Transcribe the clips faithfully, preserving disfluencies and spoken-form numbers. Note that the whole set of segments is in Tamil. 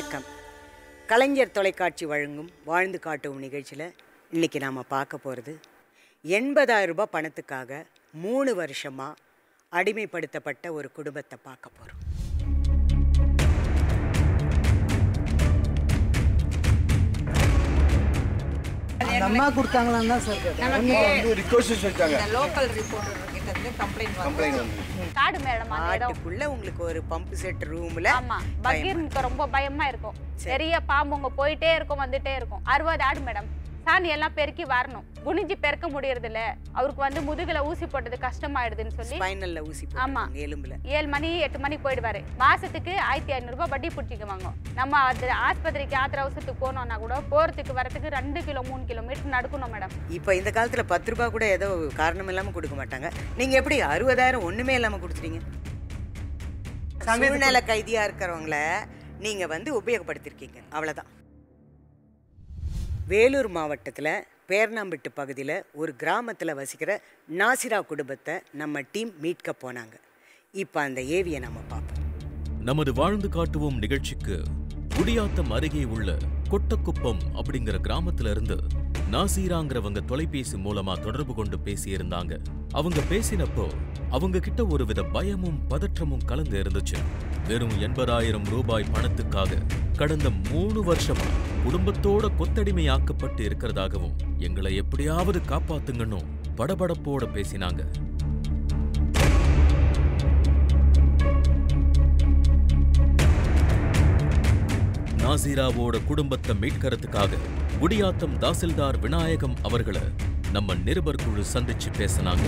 வணக்கம். கலைஞர் தொலைக்காட்சி வழங்கும் வாழ்ந்து காட்டும் நிகழ்ச்சியில் இன்றைக்கி நாம் பார்க்க போகிறது எண்பதாயிரம் ரூபாய் பணத்துக்காக மூணு வருஷமாக அடிமைப்படுத்தப்பட்ட ஒரு குடும்பத்தை பார்க்க போகிறோம். அம்மா கொடுத்தாங்களான்னு தான் சார் நமக்கு வந்து ரிக்வெஸ்ட் சொல்லிட்டாங்க. இந்த லோக்கல் ரிப்போர்ட்டர் கிட்ட இருந்து கம்ப்ளைன்ட் கம்ப்ளைன்ட் வந்து வந்து காடு மேடம் ஆட்டுக்குள்ள உங்களுக்கு ஒரு பம்ப் செட் ரூம்ல ஆமா பகீர்னுக்கு ரொம்ப பயமா இருக்கும். பெரிய பாம்புங்க போயிட்டே இருக்கும் வந்துட்டே இருக்கும். அறுபது ஆடு மேடம். சாணி எல்லாம் பெருக்கி வரணும். குனிஞ்சி பெருக்க முடியறது இல்ல. அவருக்கு வந்து முதுகுல ஊசி போட்டது கஷ்டமாயிடுதுன்னு சொல்லி ஸ்பைனல்ல ஊசி ஆமா போடுறாங்க எலும்புல. ஏழு மணி எட்டு மணிக்கு போயிடுவாரு. மாசத்துக்கு ஆயிரத்தி ஐநூறு ரூபாய் வட்டி பிடிச்சிக்குவாங்க. நம்ம அது ஆஸ்பத்திரிக்கு ஆத்திர அவசரத்துக்கு போனோம்னா கூட போறதுக்கு வரதுக்கு ரெண்டு கிலோ மூணு கிலோமீட்டர் நடக்கணும் மேடம். இப்போ இந்த காலத்துல பத்து ரூபாய் கூட ஏதோ காரணம் இல்லாம கொடுக்க மாட்டாங்க. நீங்க எப்படி அறுபதாயிரம் ஒண்ணுமே இல்லாம கொடுத்துறீங்க? சூழ்நிலை கைதியா இருக்கிறவங்கள நீங்க வந்து உபயோகப்படுத்திருக்கீங்க, அவ்வளவுதான். வேலூர் மாவட்டத்தில் பேர்ணாம்பட்டு பகுதியில் ஒரு கிராமத்தில் வசிக்கிற நாசிரா குடும்பத்தை நம்ம டீம் மீட்க போனாங்க. இப்போ அந்த ஏவியை நம்ம பார்ப்போம். நமது வாழ்ந்து காட்டுவோம் நிகழ்ச்சிக்கு குடியாத்தம் அருகே உள்ள கொட்டக்குப்பம் அப்படிங்கிற கிராமத்துல இருந்து நாசிராங்கிறவங்க தொலைபேசி மூலமா தொடர்பு கொண்டு பேசியிருந்தாங்க. அவங்க பேசினப்போ அவங்க கிட்ட ஒருவித பயமும் பதற்றமும் கலந்து இருந்துச்சு. வெறும் எண்பதாயிரம் ரூபாய் பணத்துக்காக கடந்த மூணு வருஷமா குடும்பத்தோட கொத்தடிமையாக்கப்பட்டு இருக்கிறதாகவும் எங்களை எப்படியாவது காப்பாத்துங்கன்னு படபடப்போட பேசினாங்க. நாசிராவோட குடும்பத்தை மீட்கறதுக்காக குடியாத்தம் தாசில்தார் விநாயகம் அவர்களை நம்ம நிருபர் குழு சந்திச்சு பேசினாங்க.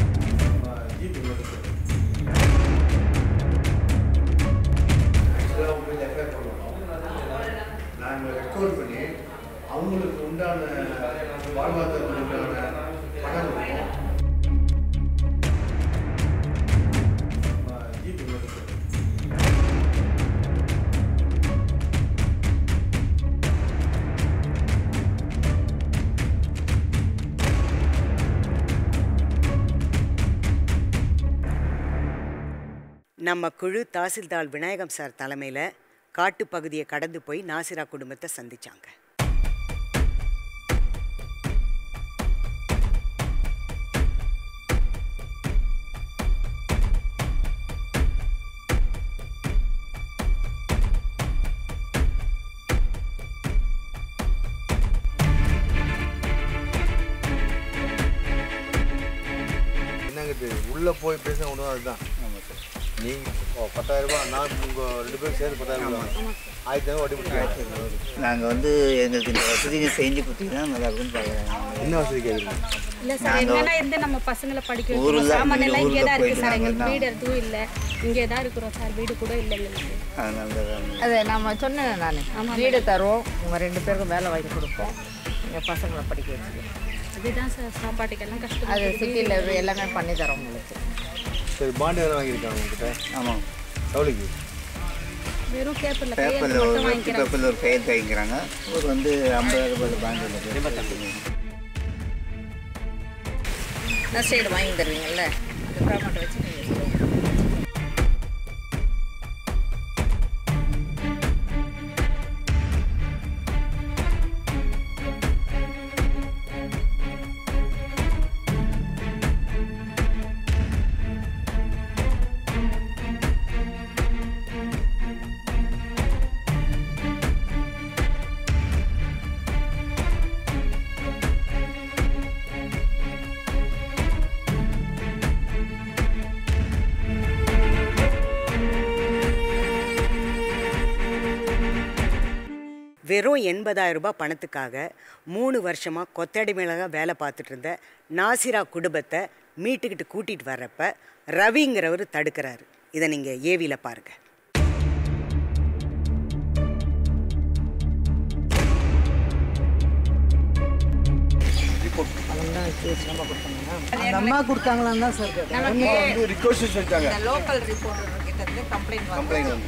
நாங்கள் ரெக்கார்ட் பண்ணி அவங்களுக்கு உண்டான வாழ்வாதாரத்துக்கு உண்டான பணம் கொடுப்போம். நம்ம குழு தாசில்தார் விநாயகம் சார் தலைமையில் காட்டு பகுதியை கடந்து போய் நாசிரா குடும்பத்தை சந்திச்சாங்க. என்னங்கிட்டு உள்ளே போய் பேச ஒன்று அதுதான். நீ பத்தாயிரம் ரூபாய், நான் உங்கள் ரெண்டு பேரும் சேர்ந்து பத்தாயிரம் ரூபாய் ஆயிரத்தி ஐநூறு வட்டி கொடுத்து நாங்கள் வந்து எங்களுக்கு இந்த வசதியை செஞ்சு கொடுத்தீங்கன்னா நல்லா இருக்குன்னு பார்க்குறாங்க. என்ன வசதி கேட்குறீங்க? இல்லை சார், எங்கன்னா இருந்து நம்ம பசங்களை படிக்க வைக்கிறோம். சாமான் எல்லாம் இங்கே தான் இருக்குது சார். எங்களுக்கு வீடு எதுவும் இல்லை, இங்கே தான் இருக்கிறோம் சார். வீடு கூட இல்லை எங்களுக்கு. அது நம்ம சொன்னேன் நான், வீடு தருவோம், உங்கள் ரெண்டு பேருக்கும் வேலை வாங்கி கொடுப்போம், எங்கள் பசங்களை படிக்க வச்சுருக்கோம். இதுதான் சார் சாப்பாட்டுக்கெல்லாம் கஷ்டம். அது சிட்டியில் எல்லாமே பண்ணி தரோம் உங்களுக்கு. சரி, பாண்டு வேறு வாங்கியிருக்காங்க உங்ககிட்ட? ஆமாம். எவ்வளோக்கு? வெறும் பேப்பரில் பேப்பரில் ஒரு பேப்பரில் ஒரு கையெழுத்து வாங்கிக்கிறாங்க. ஒரு வந்து ஐம்பதாயிரம் ரூபாய் பேங்கில் நஷ்டஈடு வாங்கி தருவீங்கல்ல, அந்த ப்ராமட்டை வச்சு நீங்கள் சொல்லுங்கள். வெறும் எண்பதாயிரம் ரூபாய் பணத்துக்காக மூணு வருஷமாக கொத்தடிமையாக வேலை பார்த்துட்டு இருந்த நாசிரா குடும்பத்தை மீட்டுக்கிட்டு கூட்டிகிட்டு வர்றப்ப ரவிங்கிறவர் தடுக்கிறாரு. இதை நீங்கள் ஏவியில் பாருங்கள். அம்மா கொடுத்தாங்களான்னு தான் சார் நமக்கு வந்து ரிக்வெஸ்ட் சொல்லிட்டாங்க. இந்த லோக்கல் ரிப்போர்ட்டர் கிட்ட இருந்து கம்ப்ளைன்ட் கம்ப்ளைண்ட் வந்து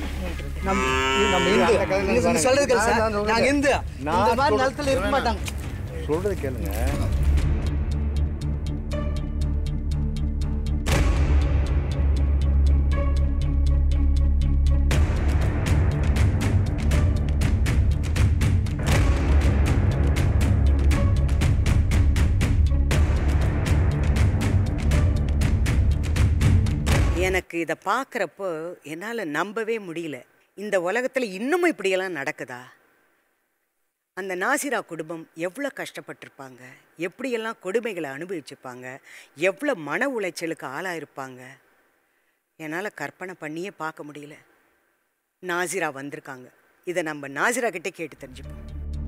நம்ம சொல்றது சார். நாங்கள் இந்த இந்த மாதிரி நிலத்தில் இருக்க மாட்டாங்க. சொல்றது கேளுங்க. எனக்கு இதை பார்க்குறப்போ என்னால் நம்பவே முடியல. இந்த உலகத்தில் இன்னமும் இப்படியெல்லாம் நடக்குதா? அந்த நாசிரா குடும்பம் எவ்வளோ கஷ்டப்பட்டிருப்பாங்க, எப்படியெல்லாம் கொடுமைகளை அனுபவிச்சுப்பாங்க, எவ்வளோ மன உளைச்சலுக்கு ஆளாயிருப்பாங்க. என்னால் கற்பனை பண்ணியே பார்க்க முடியல. நாசிரா வந்திருக்காங்க. இதை நம்ம நாசிரா கிட்டே கேட்டு தெரிஞ்சுப்போம்.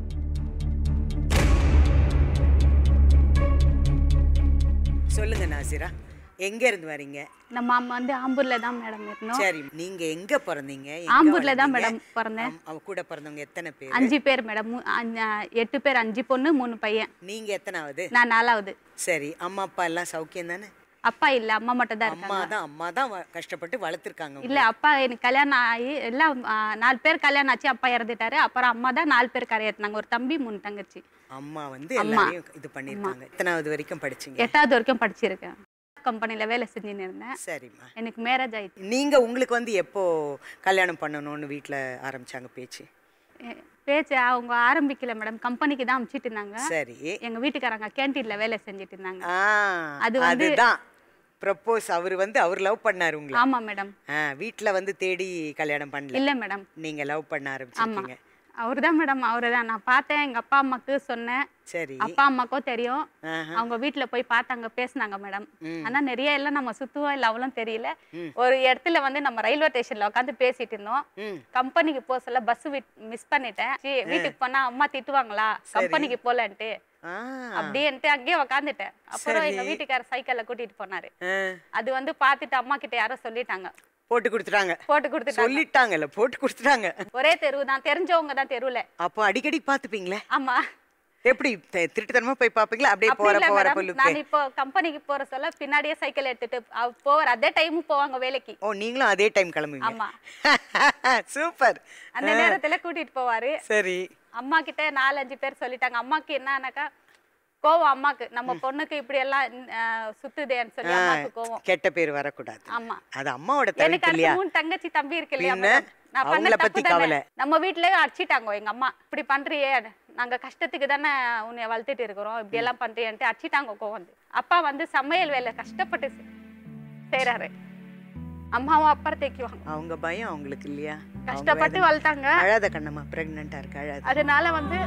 சொல்லுங்க நாசிரா, எங்க இருந்து வரீங்க? நம்ம அம்மா வந்து ஆம்பூர்ல தான் மேடம் இருந்தோம். சரி, நீங்க எங்க பிறந்தீங்க? ஆம்பூர்ல தான் மேடம் பிறந்தேன். அவ கூட பிறந்தவங்க எத்தனை பேர்? அஞ்சு பேர் மேடம். எட்டு பேர், அஞ்சு பொண்ணு மூணு பையன். நீங்க எத்தனாவது? நான் நாலாவது. சரி, அம்மா அப்பா எல்லாம் சௌக்கியம் தானே? அப்பா இல்ல, அம்மா மட்டும் தான் இருக்காங்க. அம்மா தான் அம்மா தான் கஷ்டப்பட்டு வளர்த்துருக்காங்க. இல்ல, அப்பா எனக்கு கல்யாணம் ஆகி எல்லாம் நாலு பேர் கல்யாணம் ஆச்சு, அப்பா இறந்துட்டாரு. அப்புறம் அம்மா தான் நாலு பேர் கரையேற்றினாங்க, ஒரு தம்பி மூணு தங்கச்சி. அம்மா வந்து எல்லாரையும் இது பண்ணிருக்காங்க. எத்தனாவது வரைக்கும் படிச்சீங்க? எட்டாவது வரைக்கும் படிச்சிருக்கேன். கம்பெனில வேலை செஞ்சுன்னு இருந்தேன். சரிம்மா. எனக்கு மேரேஜ் ஆயிடுச்சு. நீங்க உங்களுக்கு வந்து எப்போ கல்யாணம் பண்ணணும்னு வீட்டுல ஆரம்பிச்சாங்க பேச்சு? பேச்சு அவங்க ஆரம்பிக்கல மேடம், கம்பெனிக்கு தான் அனுப்பிச்சிட்டு இருந்தாங்க. சரி. எங்க வீட்டுக்காரங்க கேன்டீன்ல வேலை செஞ்சுட்டு இருந்தாங்க. அது வந்து அதுதான் ப்ரப்போஸ். அவர் வந்து அவர் லவ் பண்ணாரு உங்களை? ஆமா மேடம். வீட்டுல வந்து தேடி கல்யாணம் பண்ணல? இல்ல மேடம், நீங்க லவ் பண்ண ஆரம்பிச்சீங்க. அவரு தான் மேடம், அவரு தான். நான் பார்த்தேன், எங்க அப்பா அம்மாக்கு சொன்னேன். சரி. அப்பா அம்மாக்கும் தெரியும். அவங்க வீட்டுல போய் பார்த்தாங்க, பேசினாங்க மேடம். ஆனா நிறைய எல்லாம் நம்ம சுத்துவோம் இல்ல அவ்வளவு தெரியல. ஒரு இடத்துல வந்து நம்ம ரயில்வே ஸ்டேஷன்ல உட்காந்து பேசிட்டு இருந்தோம். கம்பெனிக்கு போக சொல்ல பஸ் மிஸ் பண்ணிட்டேன். வீட்டுக்கு போனா அம்மா திட்டுவாங்களா கம்பெனிக்கு போலன்ட்டு, அப்படின்ட்டு அங்கேயே உக்காந்துட்டேன். அப்புறம் எங்க வீட்டுக்காரர் சைக்கிள்ல கூட்டிட்டு போனாரு. அது வந்து பாத்துட்டு அம்மா கிட்ட யாரோ சொல்லிட்டாங்க, போட்டு கொடுத்துட்டாங்க. போட்டு கொடுத்துட்டாங்க. சொல்லிட்டாங்கல்ல, போட்டு கொடுத்துட்டாங்க. ஒரே தெருவு தான், தெரிஞ்சவங்க தான் தெருவுல. அப்போ அடிக்கடி பாத்துப்பீங்களே? ஆமா. எப்படி திருட்டுத்தனமா போய் பாப்பீங்களா? அப்படியே போற போற பொல்லுக்கு? நான் இப்போ கம்பெனிக்கு போற சொல்ல பின்னாடியே சைக்கிள் எடுத்துட்டு போவார். அதே டைம் போவாங்க வேலைக்கு. ஓ, நீங்களும் அதே டைம் கிளம்புவீங்க? ஆமா. சூப்பர். அந்த நேரத்துல கூட்டிட்டு போவாரு. சரி. அம்மா கிட்ட நாலஞ்சு பேர் சொல்லிட்டாங்க. அம்மாக்கு என்னன்னாக்கா கோவம், அம்மாக்கு நம்ம பொண்ணுக்கு இப்படி எல்லாம் சுத்துதேன்னு சொல்லி அம்மாக்கு கோவம். கெட்ட பேர் வரக்கூடாது. ஆமா, அது அம்மாவோட தவிர்ப்பு இல்லையா? மூணு தங்கச்சி தம்பி இருக்கு இல்லையா, நான் பண்ண தப்பு தானே. நம்ம வீட்லயே அடிச்சிட்டாங்க எங்க அம்மா. இப்படி பண்றியே, நாங்க கஷ்டத்துக்கு தானே உன்னை வளர்த்துட்டு இருக்கிறோம், இப்படி எல்லாம் பண்றியன்ட்டு அடிச்சிட்டாங்க கோவம் வந்து. அப்பா வந்து சமையல் வேலை கஷ்டப்பட்டு செய்யறாரு, அம்மாவும் அப்புறம் தேய்க்குவாங்க. அவங்க பயம் அவங்களுக்கு இல்லையா? கஷ்டப்பட்டு வளர்த்தாங்க. அழாத கண்ணம்மா, பிரெக்னெண்டா இருக்கு, அழாத. அதனால வந்து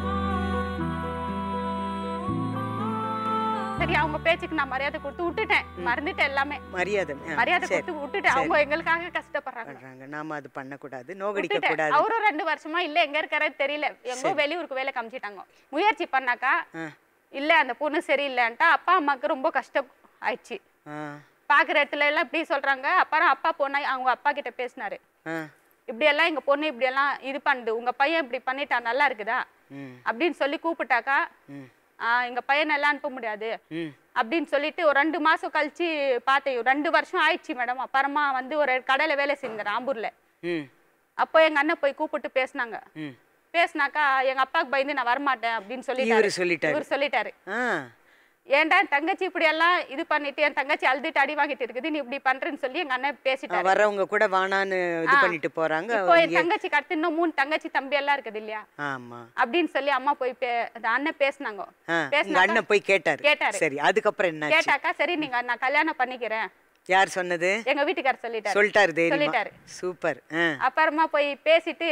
சரி அவங்க பேச்சுக்கு நான் மரியாதை கொடுத்து விட்டுட்டேன், மறந்துட்டேன் எல்லாமே. மரியாதை மரியாதை கொடுத்து விட்டுட்டேன். அவங்க எங்களுக்காக கஷ்டப்படுறாங்க, நாம அது பண்ண கூடாது, நோகடிக்க கூடாது. அவரும் ரெண்டு வருஷமா இல்ல எங்க இருக்காரு தெரியல, எங்கோ வெளியூருக்கு வேலை காமிச்சிட்டாங்க. முயற்சி பண்ணாக்கா இல்ல அந்த பொண்ணு சரியில்லைன்ட்டா அப்பா அம்மாக்கு ரொம்ப கஷ்டம் ஆயிடுச்சு. பாக்குற இடத்துல எல்லாம் இப்படி சொல்றாங்க. அப்புறம் அப்பா பொண்ணா அவங்க அப்பா கிட்ட பேசினாரு, இப்படி எல்லாம் எங்க பொண்ணு இப்படி எல்லாம் இது பண்ணுது, உங்க பையன் இப்படி பண்ணிட்டா நல்லா இருக்குதா அப்படின்னு சொல்லி கூப்பிட்டாக்கா, ஆஹ் எங்க பையனை எல்லாம் அனுப்ப முடியாது அப்படின்னு சொல்லிட்டு ஒரு ரெண்டு மாசம் கழிச்சு பார்த்தேன். ரெண்டு வருஷம் ஆயிடுச்சு மேடம். அப்புறமா வந்து ஒரு கடையில வேலை செஞ்சேன் ஆம்பூர்ல. அப்போ எங்க அண்ணன் போய் கூப்பிட்டு பேசினாங்க. பேசினாக்கா எங்க அப்பாவுக்கு பயந்து நான் வரமாட்டேன் அப்படின்னு சொல்லிட்டாரு. இவர் சொல்லிட்டாரு, ஏன்டா தங்கச்சி இப்படி எல்லாம் இது பண்ணிட்டு என் தங்கச்சி அழுதுட்டு அடி வாங்கிட்டு இருக்குது, நீ இப்படி பண்றேன்னு சொல்லி எங்க அண்ணன் பேசிட்டாரு. வரவங்க கூட வானான்னு இது பண்ணிட்டு போறாங்க. இப்போ என் தங்கச்சி கடுத்து இன்னும் மூணு தங்கச்சி தம்பி எல்லாம் இருக்குது இல்லையா அப்படின்னு சொல்லி அம்மா போய் அண்ணன் பேசினாங்க. அண்ணன் போய் கேட்டாரு. கேட்டாரு. சரி, அதுக்கப்புறம் என்ன கேட்டாக்கா, சரி நீங்க நான் கல்யாணம் பண்ணிக்கிறேன். யார் சொன்னது? எங்க வீட்டுக்காரர் சொல்லிட்டாரு. சொல்லிட்டாரு சொல்லிட்டாரு. சூப்பர். அப்புறமா போய் பேசிட்டு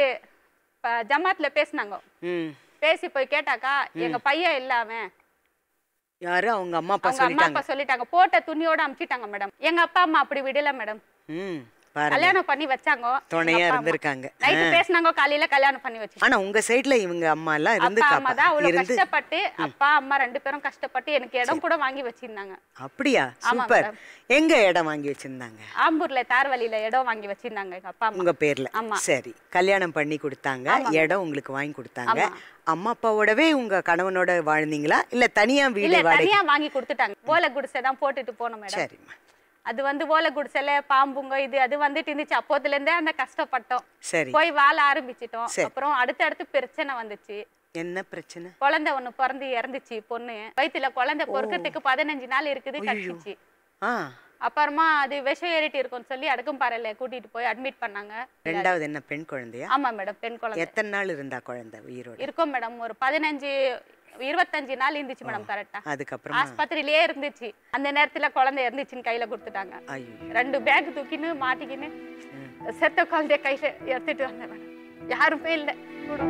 ஜமாத்ல பேசினாங்க. பேசி போய் கேட்டாக்கா எங்க பையன் இல்ல அவன். யாரு? அவங்க அம்மா அப்பா சொல்லிட்டாங்க. அம்மா அப்பா சொல்லிட்டாங்க, போட்ட துணியோட அனுப்பிச்சிட்டாங்க மேடம். எங்க அப்பா அம்மா அப்படி விடல மேடம். கல்யாணம் பண்ணி வச்சாங்க, துணையா இருந்திருக்காங்க. நைட்டு பேசினாங்க, காலையில கல்யாணம் பண்ணி வச்சு. ஆனா உங்க சைடுல இவங்க அம்மா எல்லாம் இருந்து அம்மா தான் அவ்வளவு கஷ்டப்பட்டு, அப்பா அம்மா ரெண்டு பேரும் கஷ்டப்பட்டு எனக்கு இடம் கூட வாங்கி வச்சிருந்தாங்க. அப்படியா? சூப்பர். எங்க இடம் வாங்கி வச்சிருந்தாங்க? ஆம்பூர்ல தார்வலியில இடம் வாங்கி வச்சிருந்தாங்க எங்க அப்பா அம்மா. உங்க பேர்ல? ஆமா. சரி, கல்யாணம் பண்ணி கொடுத்தாங்க, இடம் உங்களுக்கு வாங்கி கொடுத்தாங்க. அம்மா அப்பாவோடவே உங்க கணவனோட வாழ்ந்தீங்களா இல்ல தனியா வீடு? இல்ல, தனியா வாங்கி கொடுத்துட்டாங்க. ஓலை குடிசை தான் போட்டுட்டு போனோம் மேடம். சரிம்மா. அது வந்து ஓலை குடிசைல பாம்புங்க இது அது வந்துட்டு இருந்துச்சு. அப்போதுல இருந்தே அந்த கஷ்டப்பட்டோம். சரி. போய் வாழ ஆரம்பிச்சிட்டோம். அப்புறம் அடுத்தடுத்து பிரச்சனை வந்துச்சு. என்ன பிரச்சனை? குழந்தை ஒண்ணு பிறந்து இறந்துச்சு பொண்ணு. வயிற்றுல குழந்தை பொறுக்கிறதுக்கு பதினஞ்சு நாள் இருக்குது, கட்டிச்சு. அப்புறமா அது விஷம் ஏறிட்டு இருக்கும்னு சொல்லி அடுக்கும்பாறையில கூட்டிட்டு போய் அட்மிட் பண்ணாங்க. ரெண்டாவது என்ன பெண் குழந்தையா? ஆமா மேடம், பெண் குழந்தை. எத்தனை நாள் இருந்தா குழந்தை உயிரோட? இருக்கும் மேடம், ஒரு பதினஞ்சு இருபத்தஞ்சு நாள் இருந்துச்சு மேடம் கரெக்டா. அதுக்கப்புறம் ஆஸ்பத்திரியிலேயே இருந்துச்சு. அந்த நேரத்துல குழந்தை இருந்துச்சுன்னு கையில கொடுத்துட்டாங்க. ரெண்டு பேக் தூக்கின்னு மாட்டிக்கின்னு செத்த குழந்தைய கையில எடுத்துட்டு வந்தேன் மேடம். யாருமே இல்லை கூட.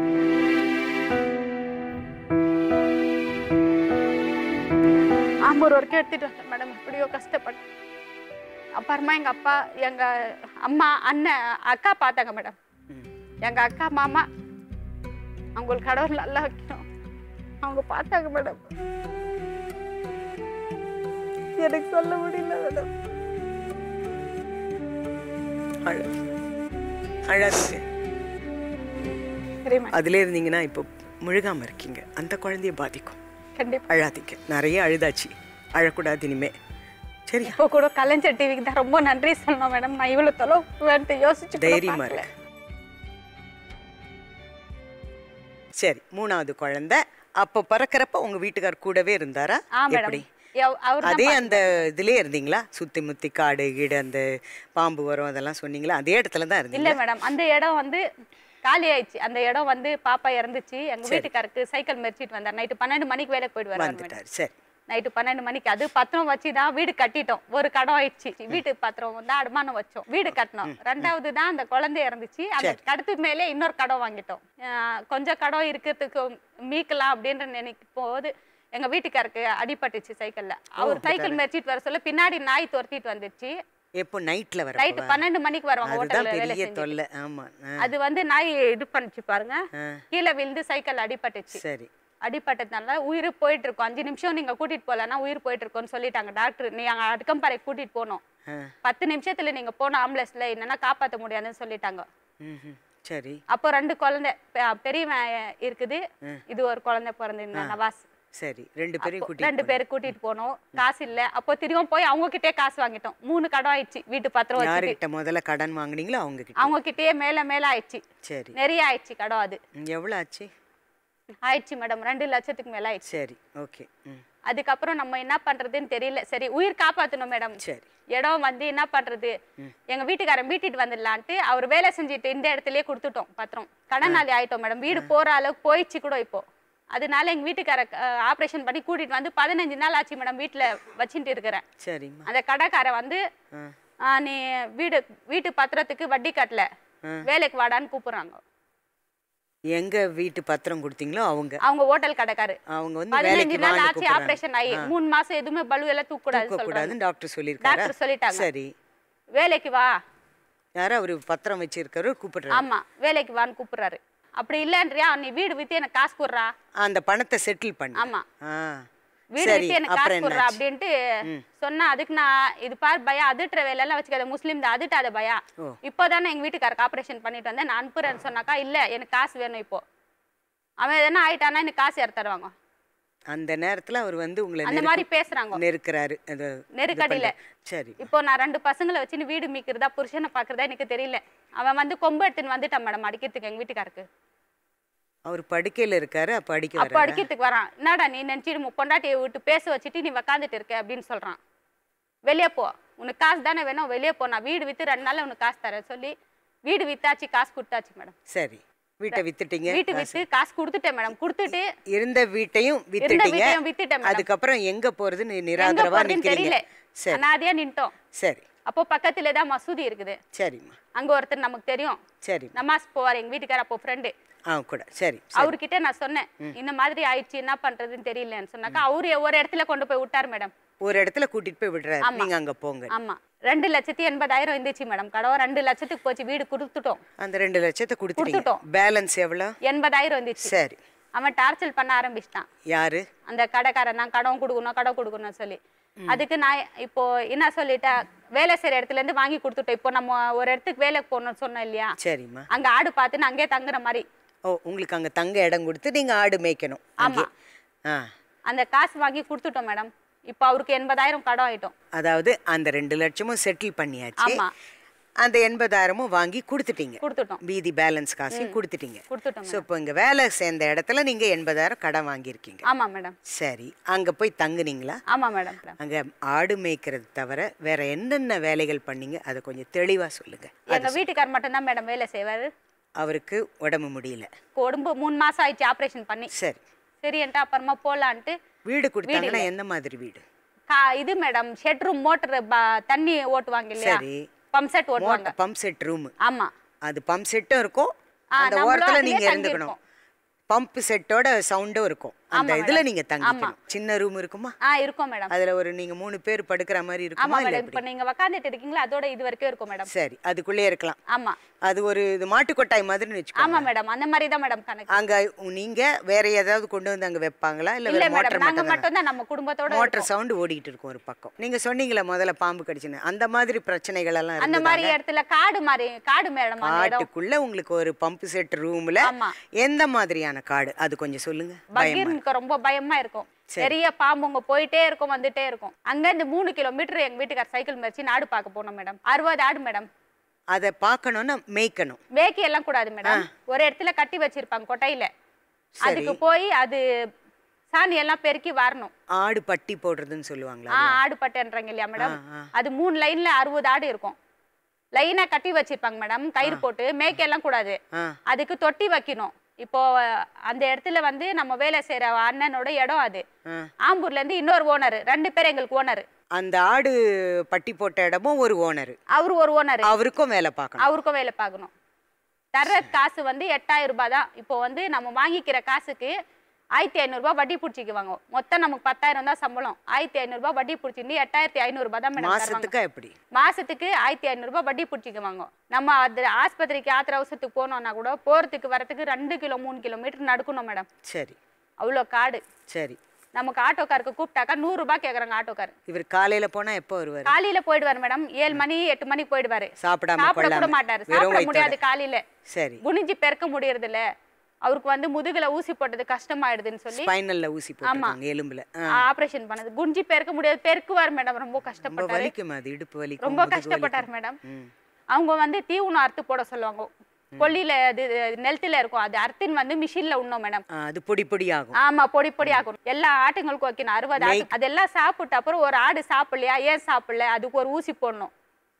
ஆம்பூர் வரைக்கும் எடுத்துட்டு வந்தேன் மேடம். எப்படியோ கஷ்டப்பட்டேன். அப்புறமா எங்க அப்பா எங்க அம்மா அண்ணன் அக்கா பார்த்தாங்க மேடம். எங்க அக்கா மாமா அவங்களுக்கு கடவுள் நல்லா வைக்கணும் அவங்க பார்த்தாங்க மேடம். எனக்கு சொல்ல முடியல மேடம். அழாதீங்க. சரி மேடம். அதுல இருந்தீங்கன்னா இப்போ முழுகாம இருக்கீங்க. அந்த குழந்தைய பாதிக்கும். கண்டிப்பா அழாதீங்க. நிறைய அழுதாச்சு, அழக்கூடாது இனிமே. சரி. இப்போ கூட கலைஞர் டிவிக்கு தான் ரொம்ப நன்றி சொல்லணும் மேடம். நான் இவ்வளவு தொலைவு யோசிச்சு தைரியமா இருக்கு. சரி, மூணாவது குழந்தை அப்ப பிறக்கிறப்ப உங்க வீட்டுக்கார் கூடவே இருந்தாரா? எப்படி? அதே அந்த இதுலயே இருந்தீங்களா? சுத்தி முத்தி காடு கீடு அந்த பாம்பு வரும் அதெல்லாம் சொன்னீங்களா? அதே இடத்துல தான் இருந்தீங்க? இல்ல மேடம், அந்த இடம் வந்து காலி ஆயிடுச்சு. அந்த இடம் வந்து பாப்பா இறந்துச்சு. எங்க வீட்டுக்காருக்கு சைக்கிள் மெரிச்சிட்டு வந்தார். நைட்டு பன்னெண்டு மணிக்கு வேலைக்கு போயிட்டு வராரு. சரி. நைட்டு பன்னெண்டு மணிக்கு அது பத்திரம் வச்சுதான் வீடு கட்டிட்டோம். ஒரு கடம் ஆயிடுச்சு. வீட்டு பத்திரம் வந்து அடமானம் வச்சோம், வீடு கட்டணும். ரெண்டாவது தான் அந்த குழந்தை இறந்துச்சு. அந்த கடத்துக்கு மேலே இன்னொரு கடம் வாங்கிட்டோம். கொஞ்சம் கடம் இருக்கிறதுக்கு மீக்கலாம் அப்படின்னு நினைக்கும் போது எங்க வீட்டுக்காருக்கு அடிபட்டுச்சு சைக்கிள்ல. அவர் சைக்கிள் மெரிச்சிட்டு வர சொல்ல பின்னாடி நாய் துரத்திட்டு வந்துச்சு. எப்போ நைட்ல வர? நைட்டு பன்னெண்டு மணிக்கு வருவாங்க ஹோட்டல்ல வேலை செஞ்சு. ஆமா, அது வந்து நாய் இது பண்ணிச்சு பாருங்க, கீழே விழுந்து சைக்கிள் அடிபட்டுச்சு. சரி. அடிபட்டதுனால உயிர் போயிட்டு இருக்கோம். அஞ்சு நிமிஷம் நீங்க கூட்டிட்டு போலன்னா உயிர் போயிட்டு இருக்கோம்னு சொல்லிட்டாங்க டாக்டர். நீங்க அடுக்கம்பாறை கூட்டிட்டு போனோம். பத்து நிமிஷத்துல நீங்க போன ஆம்புலன்ஸ்ல என்னன்னா காப்பாற்ற முடியாதுன்னு சொல்லிட்டாங்க. சரி. அப்போ ரெண்டு குழந்தை பெரியவன் இருக்குது, இது ஒரு குழந்தை பிறந்திருந்த நவாஸ். சரி. ரெண்டு பேரும் கூட்டிட்டு ரெண்டு பேரும் கூட்டிட்டு போனோம். காசு இல்ல. அப்போ திரும்ப போய் அவங்க கிட்டே காசு வாங்கிட்டோம். மூணு கடன் ஆயிடுச்சு. வீட்டு பத்திரம் வச்சு. யார்கிட்ட முதல்ல கடன் வாங்குனீங்களோ அவங்க கிட்ட? அவங்க கிட்டே மேல மேல ஆயிடுச்சு. சரி. நிறைய ஆயிடுச்சு கடன். அது எவ்வளவு ஆச்சு? ஆயிடுச்சு மேடம், ரெண்டு லட்சத்துக்கு மேல ஆயிடுச்சு. சரி, ஓகே. அதுக்கப்புறம் நம்ம என்ன பண்றதுன்னு தெரியல. சரி, உயிர் காப்பாத்தணும் மேடம். சரி. இடம் வந்து என்ன பண்றது, எங்க வீட்டுக்காரன் வீட்டுட்டு வந்துடலான்ட்டு அவர் வேலை செஞ்சுட்டு இந்த இடத்துலயே கொடுத்துட்டோம் பத்திரம். கடனாளி ஆயிட்டோம் மேடம். வீடு போற அளவுக்கு போயிடுச்சு கூட இப்போ. அதனால எங்க வீட்டுக்கார ஆபரேஷன் பண்ணி கூட்டிட்டு வந்து பதினஞ்சு நாள் ஆச்சு மேடம் வீட்டுல வச்சுட்டு இருக்கிறேன். சரி. அந்த கடைக்கார வந்து நீ வீடு வீட்டு பத்திரத்துக்கு வட்டி கட்டல, வேலைக்கு வாடான்னு கூப்பிடுறாங்க. எங்க வீட்டு பத்திரம் கொடுத்தீங்களோ அவங்க அவங்க ஹோட்டல் கடைக்காரு. அவங்க வந்து பதினஞ்சு நாள் ஆச்சு ஆபரேஷன் ஆகி. மூணு மாசம் எதுவுமே பலு எல்லாம் தூக்க கூடாதுன்னு டாக்டர் சொல்லிருக்காரு. டாக்டர் சொல்லிட்டாங்க. சரி. வேலைக்கு வா. யாரா அவரு பத்திரம் வச்சிருக்காரு கூப்பிடுறாரு. ஆமா, வேலைக்கு வான்னு கூப்பிடுறாரு. அப்படி இல்லன்றியா நீ வீடு வித்து எனக்கு காசு கொடுறா, அந்த பணத்தை செட்டில் பண்ணு. ஆமா, வீடு வித்து எனக்கு காசு கொடுறா அப்படின்ட்டு சொன்னா. அதுக்கு நான் இது பார் பயா, அதிட்டுற வேலை எல்லாம் வச்சுக்காத, முஸ்லீம் தான், அதிட்டாத பயா. இப்போதானே எங்க வீட்டுக்காரருக்கு ஆபரேஷன் பண்ணிட்டு வந்தேன், நான் அனுப்புறேன்னு சொன்னாக்கா இல்ல எனக்கு காசு வேணும். இப்போ அவன் எதனா ஆயிட்டானா எனக்கு காசு யார் தருவாங்க? அந்த நேரத்துல அவர் வந்து உங்களை அந்த மாதிரி பேசுறாங்க, நெருக்குறாரு. நெருக்கடியில. சரி. இப்போ நான் ரெண்டு பசங்களை வச்சுன்னு வீடு மீக்கிறதா புருஷனை பாக்குறதா எனக்கு தெரியல. அவன் வந்து கொம்பு எடுத்துன்னு வந்துட்டான் மேடம் அடிக்கிறதுக்கு எங்க வீட்டுக்காருக்கு. அவர் படுக்கையில இருக்காரு, அப்ப அடிக்க அப்ப அடிக்கிறதுக்கு வரான். என்னடா நீ நினைச்சிட்டு பொண்டாட்டியை விட்டு பேச வச்சுட்டு நீ உக்காந்துட்டு இருக்க அப்படின்னு சொல்றான். வெளியே போ, உனக்கு காசு தானே வேணும், வெளியே போ, நான் வீடு வித்து ரெண்டு நாள்ல உனக்கு காசு தரேன் சொல்லி வீடு வித்தாச்சு, காசு கொடுத்தாச்சு மேடம். சரி. வீட்டை வித்துட்டீங்க? வீட்டு வித்து காசு கொடுத்துட்டேன் மேடம். கொடுத்துட்டு இருந்த வீட்டையும் வித்துட்டீங்க. வித்துட்டேன். அதுக்கப்புறம் எங்க போறதுன்னு நிராதரவா நிக்கிறீங்க. சரி. அனாதையா நின்ட்டோம். சரி. அப்போ பக்கத்துல தான் மசூதி இருக்குது. சரிம்மா. அங்க ஒருத்தர் நமக்கு தெரியும். சரி. நமாஸ் போவார் எங்க வீட்டுக்கார. அப்போ ஃப்ரெண்டு கூட. சரி. அவர்கிட்ட நான் சொன்னேன் இந்த மாதிரி ஆயிடுச்சு, என்ன பண்றதுன்னு தெரியலன்னு சொன்னாக்கா அவரு ஒரு இடத்துல கொண்டு போய் விட்டாரு மேடம். ஒரு இடத்துல கூட்டிட்டு போய் விடுறாரு, நீங்க அங்க போங்க. ஆமா. ரெண்டு லட்சத்தி எண்பதாயிரம் இருந்துச்சு மேடம் கடவை. ரெண்டு லட்சத்துக்கு போச்சு. வீடு கொடுத்துட்டோம். அந்த ரெண்டு லட்சத்தை கொடுத்துட்டோம். பேலன்ஸ் எவ்வளவு? எண்பதாயிரம் இருந்துச்சு. சரி. அவன் டார்ச்சல் பண்ண ஆரம்பிச்சிட்டான். யாரு? அந்த கடைக்காரன். நான் கடன் கொடுக்கணும் கடன் கொடுக்கணும்னு சொல்லி. அதுக்கு நான் இப்போ என்ன சொல்லிட்டேன், வேலை செய்யற இடத்துல இருந்து வாங்கி கொடுத்துட்டோம். இப்போ நம்ம ஒரு இடத்துக்கு வேலைக்கு போகணும்னு சொன்னோம் இல்லையா? சரிம்மா. அங்க ஆடு பார்த்து நான் அங்கேயே தங்குற மாதிரி. ஓ, உங்களுக்கு அங்க தங்க இடம் கொடுத்து நீங்க ஆடு மேய்க்கணும். ஆமா. அந்த காசு வாங்கி கொடுத்துட்டோம் மேடம். இப்போ அவருக்கு எண்பதாயிரம் கடன் ஆயிட்டோம். அதாவது அந்த ரெண்டு லட்சமும் செட்டில் பண்ணியாச்சு. ஆமா. அந்த எண்பதாயிரமும் வாங்கி கொடுத்துட்டீங்க. கொடுத்துட்டோம். மீதி பேலன்ஸ் காசையும் கொடுத்துட்டீங்க. கொடுத்துட்டோம். ஸோ இப்போ இங்கே வேலை சேர்ந்த இடத்துல நீங்க எண்பதாயிரம் கடன் வாங்கியிருக்கீங்க. ஆமா மேடம். சரி. அங்க போய் தங்குனீங்களா? ஆமா மேடம். அங்க ஆடு மேய்க்கிறது தவிர வேற என்னென்ன வேலைகள் பண்ணீங்க அதை கொஞ்சம் தெளிவா சொல்லுங்க. எங்க வீட்டுக்கார் மட்டும் தான் மேடம் வேலை செய்வாரு. அவருக்கு உடம்பு முடியல. உடம்பு மூணு மாசம் ஆயிடுச்சு ஆபரேஷன் பண்ணி. சரி. சரின்ட்டு அப்புறமா போலான்ட்டு வீடு கொடுத்தாங்கன்னா எந்த மாதிரி வீடு? கா இது மேடம் ஷெட் ரூம் மோட்டர் தண்ணி ஓட்டுவாங்க இல்லையா, சரி. பம்ப் செட் ஓட்டுவாங்க. Pump set room. ஆமா, அது பம்ப் செட்டும் இருக்கும், அந்த ஓரத்துல நீங்க இருந்துக்கணும். பம்ப் செட்டோட சவுண்டும் இருக்கும், அந்த இதுல நீங்க தங்கிக்கணும். சின்ன ரூம் இருக்குமா? ஆ இருக்கும் மேடம். அதுல ஒரு நீங்க மூணு பேர் படுக்கிற மாதிரி ஆமா இருக்குமா? இல்ல மேடம், இப்போ நீங்க உட்கார்ந்துட்டு இருக்கீங்களா அதோட இது வரைக்கும் இருக்கும் மேடம். சரி, அதுக்குள்ளே இருக்கலாம். ஆமா, அது ஒரு இது மாட்டு கொட்டாய் மாதிரின்னு வெச்சுக்கோங்க. ஆமா மேடம், அந்த மாதிரி தான் மேடம் கணக்கு. அங்க நீங்க வேற ஏதாவது கொண்டு வந்து அங்க வைப்பாங்களா இல்ல இல்ல வேற மேடம், மோட்டார் நாங்க மட்டும் தான் நம்ம குடும்பத்தோட மோட்டார் சவுண்ட் ஓடிட்டு இருக்கும் ஒரு பக்கம். நீங்க சொன்னீங்களே முதல்ல பாம்பு கடிச்சுன்னு, அந்த மாதிரி பிரச்சனைகள் எல்லாம் அந்த மாதிரி இடத்துல காடு மாதிரி காடு மேடம். காட்டுக்குள்ள உங்களுக்கு ஒரு பம்ப் செட் ரூம்ல எந்த மாதிரியான காடு அது கொஞ்சம் சொல்லுங்க. பகீருக்கு ரொம்ப பயமா இருக்கும். பெரிய பாம்புங்க போயிட்டே இருக்கும் வந்துட்டே இருக்கும். அங்க இருந்து மூணு கிலோமீட்டர் எங்க வீட்டுக்கார சைக்கிள் மேய்ச்சி நாடு பார்க்க போனோம் மேடம். அறுபது ஆடு மேடம். அதை பார்க்கணும்னா மேய்க்கணும். மேய்க்க எல்லாம் கூடாது மேடம், ஒரு இடத்துல கட்டி வச்சிருப்பாங்க கொட்டையில, அதுக்கு போய் அது சாணி எல்லாம் பெருக்கி வரணும். ஆடு பட்டி போடுறதுன்னு சொல்லுவாங்களா? ஆ, ஆடு பட்டுன்றாங்க இல்லையா மேடம், அது மூணு லைன்ல அறுபது ஆடு இருக்கும். லைனா கட்டி வச்சிருப்பாங்க மேடம், கயிறு போட்டு. மேய்க்க எல்லாம் கூடாது, அதுக்கு தொட்டி வைக்கணும். இப்போ அந்த இடத்துல வந்து நம்ம வேலை செய்யற அண்ணனோட இடம் அது. ஆம்பூர்ல இருந்து இன்னொரு ஓனர், ரெண்டு பேர் எங்களுக்கு ஓனர். அந்த ஆடு பட்டி போட்ட இடமும் ஒரு ஓனர், அவரு ஒரு ஓனர், அவருக்கும் வேலை பார்க்கணும். அவருக்கும் வேலை பார்க்கணும். தர்ற காசு வந்து எட்டாயிரம் ரூபாய் தான். இப்போ வந்து நம்ம வாங்கிக்கிற காசுக்கு ஆயிரத்தி ஐநூறு ரூபாய் வட்டி பிடிச்சிக்குவாங்க. மொத்தம் நமக்கு பத்தாயிரம் தான் சம்பளம். ஆயிரத்தி ஐநூறு ரூபாய் வட்டி பிடிச்சிருந்து எட்டாயிரத்தி ஐநூறு ரூபாய் தான் மேடம். மாசத்துக்கு எப்படி? மாசத்துக்கு ஆயிரத்தி ஐநூறு ரூபாய் வட்டி பிடிச்சிக்குவாங்க. நம்ம அது ஆஸ்பத்திரிக்கு ஆத்திர அவசரத்துக்கு போனோம்னா கூட போறதுக்கு வரதுக்கு ரெண்டு கிலோ மூணு கிலோமீட்டர் நடக்கணும் மேடம். சரி, அவ்வளோ காடு. சரி. நமக்கு ஆட்டோக்காருக்கு கூப்பிட்டாக்கா நூறு ரூபாய் கேக்குறாங்க ஆட்டோக்கார். இவர் காலையில போனா எப்போ வருவாரு? காலையில போயிடுவாரு மேடம், ஏழு மணி எட்டு மணிக்கு போயிடுவாரு. சாப்பிடாம சாப்பிட கூட மாட்டாரு, சாப்பிட முடியாது காலையில. சரி. குனிஞ்சு பெருக்க முடியறது இல்ல, அவருக்கு வந்து முதுகுல ஊசி போட்டது கஷ்டமாயிடுதுன்னு சொல்லி ஸ்பைனல்ல ஊசி போட்டாங்க, எலும்புல ஆபரேஷன் பண்ணது. குனிஞ்சு பெருக்க முடியாது, பெருக்குவார் மேடம். ரொம்ப கஷ்டப்பட்டாரு, வலிக்கும், அது இடுப்பு வலி, ரொம்ப கஷ்டப்பட்டார் மேடம். அவங்க வந்து தீவுன்னு அறுத்து போட சொல்லுவாங்க. கொல்லியில அது நெல்த்துல இருக்கும், அது அர்த்தின் வந்து மிஷின்ல உண்ணும் மேடம். அது பொடி பொடி ஆகும். ஆமா, பொடி பொடி ஆகும். எல்லா ஆட்டுங்களுக்கும் வைக்கணும், அறுபது ஆடு. அதெல்லாம் சாப்பிட்ட அப்புறம் ஒரு ஆடு சாப்பிடலையா, ஏன் சாப்பிடல, அதுக்கு ஒரு ஊசி போடணும்.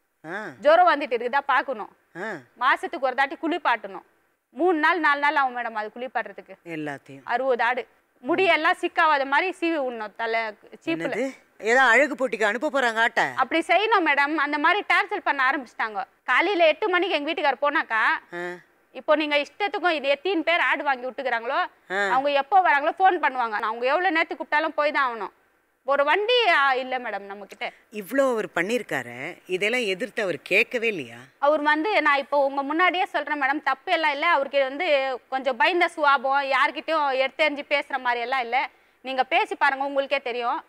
ஜுரம் வந்துட்டு இருக்குதா பாக்கணும். மாசத்துக்கு ஒரு தாட்டி குளிப்பாட்டணும். மூணு நாள் நாலு நாள் ஆகும் மேடம் அது குளிப்பாட்டுறதுக்கு. எல்லாத்தையும் அறுபது ஆடு முடியெல்லாம் சிக்காவாத மாதிரி சீவி உண்ணும் தலை சீப்புல. ஏதோ அழகு போட்டிக்கு அனுப்ப போறாங்க ஆட்ட, அப்படி செய்யணும் மேடம். அந்த மாதிரி டார்ச்சர் பண்ண ஆரம்பிச்சிட்டாங்க. காலையில எட்டு மணிக்கு எங்க வீட்டுக்கார போனாக்கா, இப்போ நீங்க இஷ்டத்துக்கும் எத்தனை பேர் ஆடு வாங்கி விட்டுக்கிறாங்களோ அவங்க எப்போ வராங்களோ போன் பண்ணுவாங்க. அவங்க எவ்வளவு நேரத்துக்கு கூப்பிட்டாலும் போய் தான் ஆகணும். ஒரு வண்டி இல்ல மேடம் நம்ம கிட்ட. இவ்வளோ அவர் பண்ணிருக்காரு, இதெல்லாம் எதிர்த்து அவர் கேட்கவே இல்லையா? அவர் வந்து நான் இப்போ உங்க முன்னாடியே சொல்றேன் மேடம், தப்பு எல்லாம் இல்லை. அவருக்கு வந்து கொஞ்சம் பயந்த சுவாபம், யார்கிட்டயும் எடுத்தெறிஞ்சு பேசுற மாதிரி எல்லாம் இல்லை. நீங்க பேசி பாருங்க, உங்களுக்கே தெரியும்.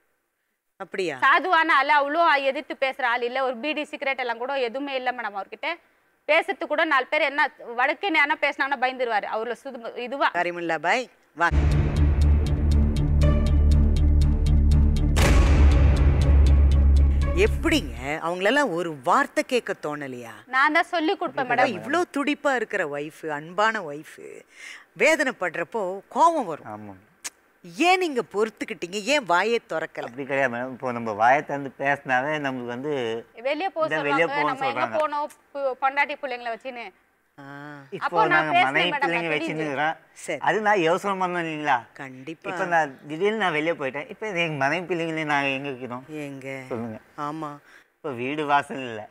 அப்படியா? சாதுவான ஆள், அவ்வளோ எதிர்த்து பேசுற ஆள் இல்லை. ஒரு பீடி சிகரெட் எல்லாம் கூட எதுவுமே இல்லை மேடம் அவர்கிட்ட. பேசுறது கூட நாலு பேர் என்ன வடக்கு என்ன பேசினாங்கன்னா பயந்துருவாரு. அவர்ல சுது இதுவா கரிமுல்லா பாய் வா. எப்படிங்க அவங்களெல்லாம் ஒரு வார்த்தை கேட்க தோணலையா? நான் தான் சொல்லி கொடுப்பேன் மேடம். இவ்வளோ துடிப்பா இருக்கிற ஒய்ஃப், அன்பான ஒய்ஃப் வேதனைப்படுறப்போ கோபம் வரும். ஆமாம். ஏன் நீங்க பொறுத்துக்கிட்டீங்க? ஏன் வாயை திறக்கல? அப்படி கிடையாது மேடம். இப்போ நம்ம வாயை திறந்து பேசினாவே நம்மளுக்கு வந்து வெளியே போக சொல்றாங்க. நம்ம எங்க போனோம் பொண்டாட்டி பிள்ளைங்களை வச்சுன்னு. இப்போ நாங்க மனைவி பிள்ளைங்க வச்சுன்னுக்கிறோம். அது நான் யோசனை பண்ணோம் இல்லைங்களா? கண்டிப்பா. இப்போ நான் திடீர்னு நான் வெளியே போயிட்டேன். இப்போ எங்க மனைவி பிள்ளைங்களே நாங்கள் எங்க வைக்கிறோம்? எங்க சொல்லுங்க. ஆமா, இப்போ வீடு வாசல் இல்லை.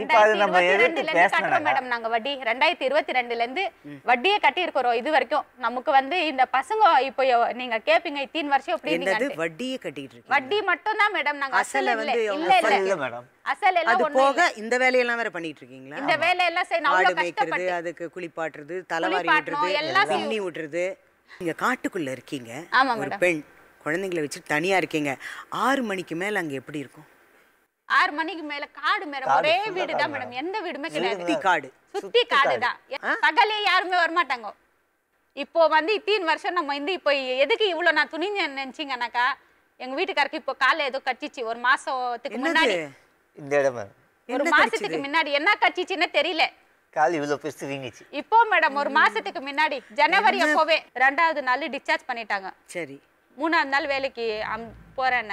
மேடம் நாங்க வட்டி ரெண்டாயிரத்தி இருபத்தி ரெண்டுல இருந்து வட்டியே கட்டி இருக்கிறோம் இது வரைக்கும். நமக்கு வந்து இந்த பசங்க இப்போ நீங்க கேப்பீங்க இத்தனை வருஷம் எப்படி வட்டியே கட்டிட்டு இருக்கு. வட்டி மட்டும் தான் மேடம். நாங்க அசல் வந்து இல்ல இல்ல மேடம், அசல் எல்லாம் அது போக இந்த வேலையெல்லாம் வேற பண்ணிட்டு இருக்கீங்களா? இந்த வேலையெல்லாம் செய்யணும். ஆடு மேய்க்கிறது, அதுக்கு குளிப்பாட்டுறது, தலைவாரி விடுறது, எல்லாம் தண்ணி விடுறது. நீங்க காட்டுக்குள்ள இருக்கீங்க, ஒரு பெண் குழந்தைங்களை வச்சு தனியா இருக்கீங்க. ஆறு மணிக்கு மேல அங்க எப்படி இருக்கும்? ஆறு மணிக்கு மேல காடு மேடம், ஒரே வீடு தான் மேடம், எந்த வீடுமே கிடையாது. காடு சுத்தி காடு தான். பகலே யாருமே வரமாட்டாங்க. இப்போ வந்து இத்தனை வருஷம் நம்ம இந்த இப்போ எதுக்கு இவ்வளவு நான் துணிஞ்சு நினைச்சீங்கன்னாக்கா, எங்க வீட்டுக்காரருக்கு இப்போ கால ஏதோ கட்டிச்சு ஒரு மாசத்துக்கு முன்னாடி. இந்த இடம் ஒரு மாசத்துக்கு முன்னாடி என்ன கட்டிச்சுன்னு தெரியல. கால் இவ்வளவு பெருசு வீங்கிச்சு. இப்போ மேடம் ஒரு மாசத்துக்கு முன்னாடி ஜனவரி அப்போவே ரெண்டாவது நாள் டிஸ்சார்ஜ் பண்ணிட்டாங்க. சரி. மூணாவது நாள் வேலைக்கு போறேன்னாரு.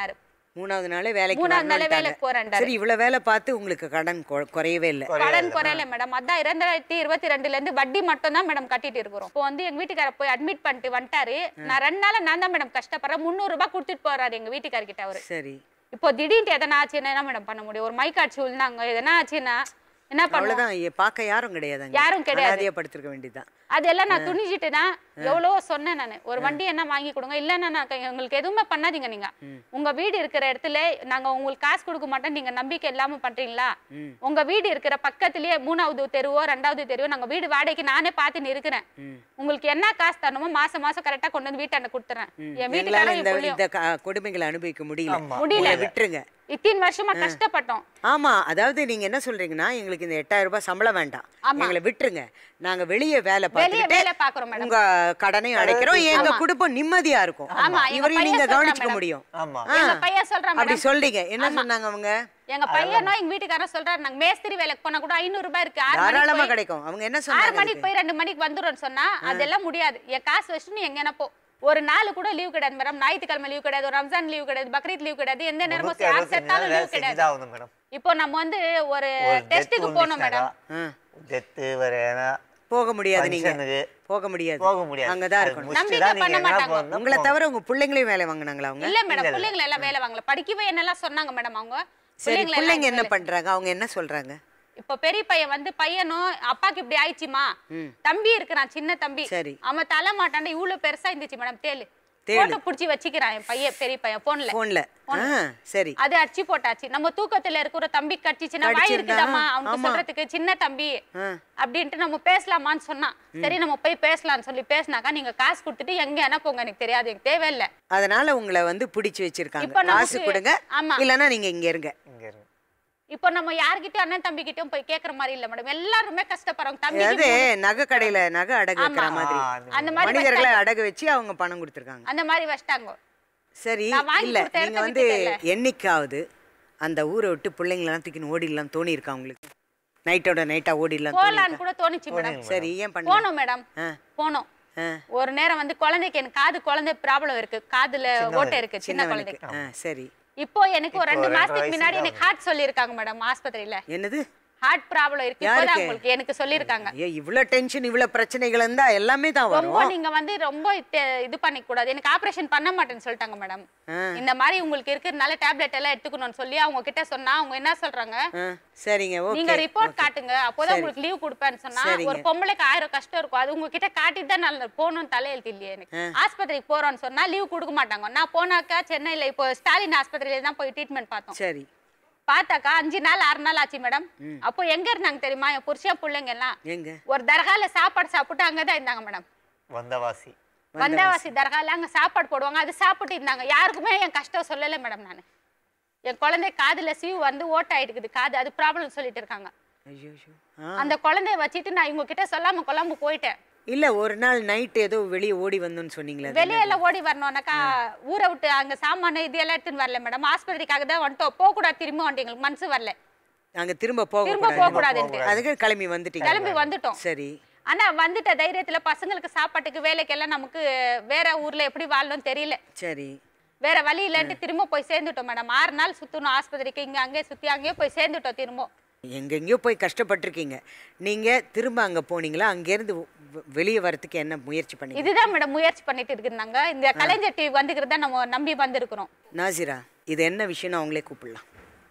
மூணாவது நாளே வேலைக்கு மூணாவது நாளே வரணும்ட்டாங்க. வேலைக்கு போறேன் சரி இவ்வளவு வேலை பார்த்து உங்களுக்கு கடன் கொ- குறையவே இல்லை. கடன் குறையல மேடம். அதான் இரண்டாயிரத்தி இருபத்தி ரெண்டுல இருந்து வட்டி மட்டும் தான் மேடம் கட்டிட்டு இருக்கிறோம். இப்போ வந்து எங்க வீட்டுக்கார போய் அட்மிட் பண்ணிட்டு வந்துட்டாரு. நான் ரெண்டு நாளா நான் தான் மேடம் கஷ்டப்படுறேன். முந்நூறு ரூபாய் கொடுத்துட்டு போறாரு எங்க வீட்டுக்காரர்கிட்ட அவரு. சரி இப்போ திடீர்னு எதனா ஆச்சுன்னா என்ன மேடம் பண்ண முடியும்? ஒரு மைக்காட்சி விழுந்தாங்க எதனா ஆச்சுன்னா என்ன பண்ணுவோம்? அவ்வளவுதான். ஏ, பார்க்க யாரும் கிடையாது. யாரும் கிடையாது. அனாதையா படுத்திருக்க வேண்டியதுதான். அதெல்லாம் நான் துணிச்சிட்டுனா எவ்வளவோ சொன்னேன் நானு. ஒரு வண்டி என்ன வாங்கி கொடுங்க, இல்லன்னா நான் எங்களுக்கு எதுவுமே பண்ணாதீங்க. நீங்க உங்க வீடு இருக்கிற இடத்துல நாங்க உங்களுக்கு காசு கொடுக்க மாட்டோம், நீங்க நம்பிக்கை இல்லாம பண்றீங்களா? உங்க வீடு இருக்கிற பக்கத்திலேயே மூணாவது தெருவோ ரெண்டாவது தெருவோ நாங்க வீடு வாடகைக்கு நானே பார்த்துன்னு இருக்கிறேன். உங்களுக்கு என்ன காசு தரணுமோ மாசம் மாசம் கரெக்டா கொண்டு வந்து வீட்டாண்ட கொடுத்துறேன். என் எங்களால இந்த வீட்டுக்காரங்க இந்த க- கொடுமைகளை அனுபவிக்க முடியல. முடியல. உங்களை விட்டுருங்க. இத்தனை வருஷமா கஷ்டப்பட்டோம். ஆமா, அதாவது நீங்க என்ன சொல்றீங்கன்னா எங்களுக்கு இந்த எட்டாயிரம் ரூபாய் சம்பளம் வேண்டாம், ஆமா. எங்களை விட்டுருங்க, நாங்க வெளியே வேலை வெளியே வேலை பார்த்துட்டு பாக்குறோம் மேடம். உங்க கடனையும் அடைக்கிறோம், எங்க குடும்பம் நிம்மதியா இருக்கும். ஆமா, எங்க இவரையும் பையன் நீங்க சொல்றான் கவனிச்சுக்க மேடம். முடியும். ஆமா ஆ, எங்க பையன் சொல்றான் அப்படி மேடம். சொல்றீங்க. என்ன சொன்னாங்க அவங்க? எங்க பையனோ எங்க வீட்டுக்காரர் சொல்றாரு நாங்க மேஸ்திரி வேலைக்கு போனா கூட ஐநூறு ரூபாய் இருக்கு. ஆறு மணிக்கு தாராளமா போய் கிடைக்கும். அவங்க என்ன ஆறு சொன்னாங்க? மணிக்கு போய் ரெண்டு மணிக்கு வந்துடும் சொன்னா அதெல்லாம் முடியாது. என் காசு வச்சுட்டு நீ எங்க போ. ஒரு நாள் கூட லீவ் கிடையாது மேடம். ஞாயிற்றுக்கிழமை லீவ் கிடையாது, ஒரு ரம்ஜான் லீவ் கிடையாது, பக்ரீத் லீவ் கிடையாது, எந்த நேரமும் யார் செத்தாலும் லீவ் கிடையாது. மேடம் இப்போ நம்ம வந்து ஒரு டெஸ்ட்டுக்கு போனோம் மேடம். டெத்து வேற ஏன்னா போக முடியாது. நீங்க ஃபங்க்ஷனுக்கு போக முடியாது. போக முடியாது. அங்கதான் இருக்கணும். நம்பிக்கை பண்ண மாட்டாங்க. உங்களை தவிர உங்க பிள்ளைங்களையும் வேலை வாங்கினாங்களா அவங்க? இல்ல மேடம், பிள்ளைங்களை எல்லாம் வேலை வாங்கல. படிக்கவே என்னெல்லாம் சொன்னாங்க மேடம் அவங்க. சரி, பிள்ளைங்களை பிள்ளைங்க எல்லாம் என்ன வேலை- பண்றாங்க? அவங்க என்ன சொல்றாங்க? இப்ப பெரிய பையன் வந்து பையனும் அப்பாக்கு இப்படி ஆயிடுச்சுமா, தம்பி இருக்கிறான் சின்ன தம்பி, சரி. அவன் தலை மாட்டாண்ட இவ்வளவு பெருசா இருந்துச்சு மேடம் தேலு. தேளு. போட்டோ புடிச்சு வச்சுக்கிறான் என் பையன், பெரிய பையன் போன்ல. போன்ல. சரி. அது அடிச்சு போட்டாச்சு. நம்ம தூக்கத்துல இருக்கிற தம்பி கடிச்சுச்சுன்னா வாய் கடிச்சிருந்தா, இருக்குதாமா அவனுக்கு ஆமா. சொல்றதுக்கு சின்ன தம்பி ஆ. அப்படின்ட்டு நம்ம பேசலாமான்னு சொன்னா, சரி நம்ம போய் பேசலாம்னு சொல்லி பேசினாக்கா நீங்க காசு கொடுத்துட்டு எங்க என்ன போங்க, எனக்கு தெரியாது, எனக்கு தேவையில்லை. அதனால உங்களை வந்து பிடிச்சு வச்சிருக்காங்க. இப்ப நமக்கு- காசு கொடுங்க, ஆமா. இல்லன்னா நீங்க இங்க இருங்க. இங்க இருங்க. இப்போ நம்ம யார்கிட்டயும் அண்ணன் தம்பி கிட்டயும் போய் கேக்குற மாதிரி இல்ல மேடம். எல்லாருமே கஷ்டப்படுறோம். தம்பி அதாவது நகை கடையில நகை அடகு வைக்கிற மாதிரி அந்த மாதிரி மனிதர்களை வச்சிட்டாங்க. அடகு வச்சு அவங்க பணம் கொடுத்துருக்காங்க. அந்த மாதிரி வச்சிட்டாங்க. சரி, நான் வாங்கி இல்ல கொடுத்த நீங்க இடத்த வந்து விட்டுட்டேன்ல. என்னைக்காவது அந்த ஊரை விட்டு பிள்ளைங்களெல்லாம் தூக்கின்னு ஓடிடலாம் தோணி இருக்கா உங்களுக்கு? நைட்டோட நைட்டா ஓடிடலாம் போலான்னு கூட தோணுச்சு மேடம். சரி, ஏன் பண்ண? போனோம் மேடம், போனோம். ஒரு நேரம் வந்து குழந்தைக்கு எனக்கு காது குழந்தை ப்ராப்ளம் இருக்கு, காதுல ஓட்டை இருக்கு சின்ன குழந்தைக்கு. ஆ, சரி. இப்போ எனக்கு ஒரு ரெண்டு மாசத்துக்கு முன்னாடி எனக்கு ஹார்ட் சொல்லிருக்காங்க மேடம் ஆஸ்பத்திரியில. என்னது? ஹார்ட் ப்ராப்ளம் இருக்கு. இப்போதான் யாருக்கு? உங்களுக்கு எனக்கு சொல்லிருக்காங்க. ஏ, இவ்ளோ டென்ஷன் இவ்ளோ பிரச்சனைகள் இருந்தா எல்லாமே தான் ரொம்ப வரும். நீங்க வந்து ரொம்ப தெ- இது பண்ணிக்க கூடாது. எனக்கு ஆபரேஷன் பண்ண மாட்டேன்னு சொல்லிட்டாங்க மேடம். இந்த மாதிரி உங்களுக்கு இருக்கிறதுனால டேப்லெட் எல்லாம் எடுத்துக்கணும்னு சொல்லி அவங்க கிட்ட சொன்னா அவங்க என்ன சொல்றாங்க, ஆ, சரிங்க, ஓகே. நீங்க ரிப்போர்ட் காட்டுங்க அப்போதான் உங்களுக்கு லீவ் கொடுப்பேன்னு சொன்னா, சரிங்க. ஒரு பொம்பளைக்கு ஆயிரம் கஷ்டம் இருக்கும். அது உங்ககிட்ட காட்டிட்டு தான் நல்ல போகணும்னு தலையெழுத்து இல்லையே எனக்கு. ஆஸ்பத்திரிக்கு போறோம்னு சொன்னா லீவ் கொடுக்க மாட்டாங்க. நான் போனாக்கா சென்னையில இப்போ ஸ்டாலின் ஆஸ்பத்திரியில தான் போய் ட்ரீட்மெண்ட் பார்த்தோம். சரி. பார்த்தாக்கா அஞ்சு நாள் ஆறு நாள் ஆச்சு மேடம். அப்போ எங்க இருந்தாங்க தெரியுமா என் புருஷன் பிள்ளைங்க எல்லாம்? எங்க? ஒரு தர்கால சாப்பாடு சாப்பிட்டு அங்கதான் இருந்தாங்க மேடம். வந்தவாசி வந்தவாசி தர்கால அங்க சாப்பாடு போடுவாங்க, அது சாப்பிட்டு இருந்தாங்க. யாருக்குமே என் கஷ்டம் சொல்லல மேடம். நான் என் குழந்தை காதுல சீவு வந்து ஓட்ட ஆயிட்டுக்குது காது, அது ப்ராப்ளம் சொல்லிட்டு இருக்காங்க. ஐயோ. அந்த குழந்தைய வச்சுட்டு நான் இவங்க கிட்ட சொல்லாம கொல்லாம போயிட்டேன். இல்ல, ஒரு நாள் நைட் ஏதோ வெளியே ஓடி வந்தோன்னு சொன்னீங்களே, அது வெளியே எல்லாம் ஓடி வரணும்னாக்கா ஊரை விட்டு அங்க சாமான இது எல்லாம் எடுத்துன்னு வரல மேடம். ஆஸ்பத்திரிக்காக தான் வந்துட்டோம். போக கூடாது, திரும்ப வந்துட்டு எங்களுக்கு மனசு வரல, நாங்க திரும்ப போக திரும்ப போக கூடாதுன்ட்டு அதுக்கு கிளம்பி வந்துட்டீங்க. கிளம்பி வந்துட்டோம். சரி. ஆனா வந்துட்ட தைரியத்துல பசங்களுக்கு சாப்பாட்டுக்கு வேலைக்கெல்லாம் நமக்கு வேற ஊர்ல எப்படி வாழணும்னு தெரியல. சரி. வேற வழி இல்லைன்ட்டு திரும்ப போய் சேர்ந்துட்டோம் மேடம். ஆறு நாள் சுத்தணும் ஆஸ்பத்திரிக்கு, இங்க அங்கே சுத்தி அங்கேயே போய் சேர்ந்துட்டோம் திரும்ப. எங்கெங்கயோ போய் கஷ்டப்பட்டிருக்கீங்க. நீங்க திரும்ப அங்க போனீங்களா? அங்கேருந்து வெ- வெளியே வரதுக்கு என்ன முயற்சி பண்ணீங்க? இதுதான் மேடம் முயற்சி பண்ணிட்டு இருக்கிறாங்க. இந்த கலைஞர் டிவி வந்துக்கிறத நம்ம நம்பி வந்திருக்கிறோம். நாசிரா, இது என்ன விஷயம்னு அவங்களே கூப்பிடலாம்,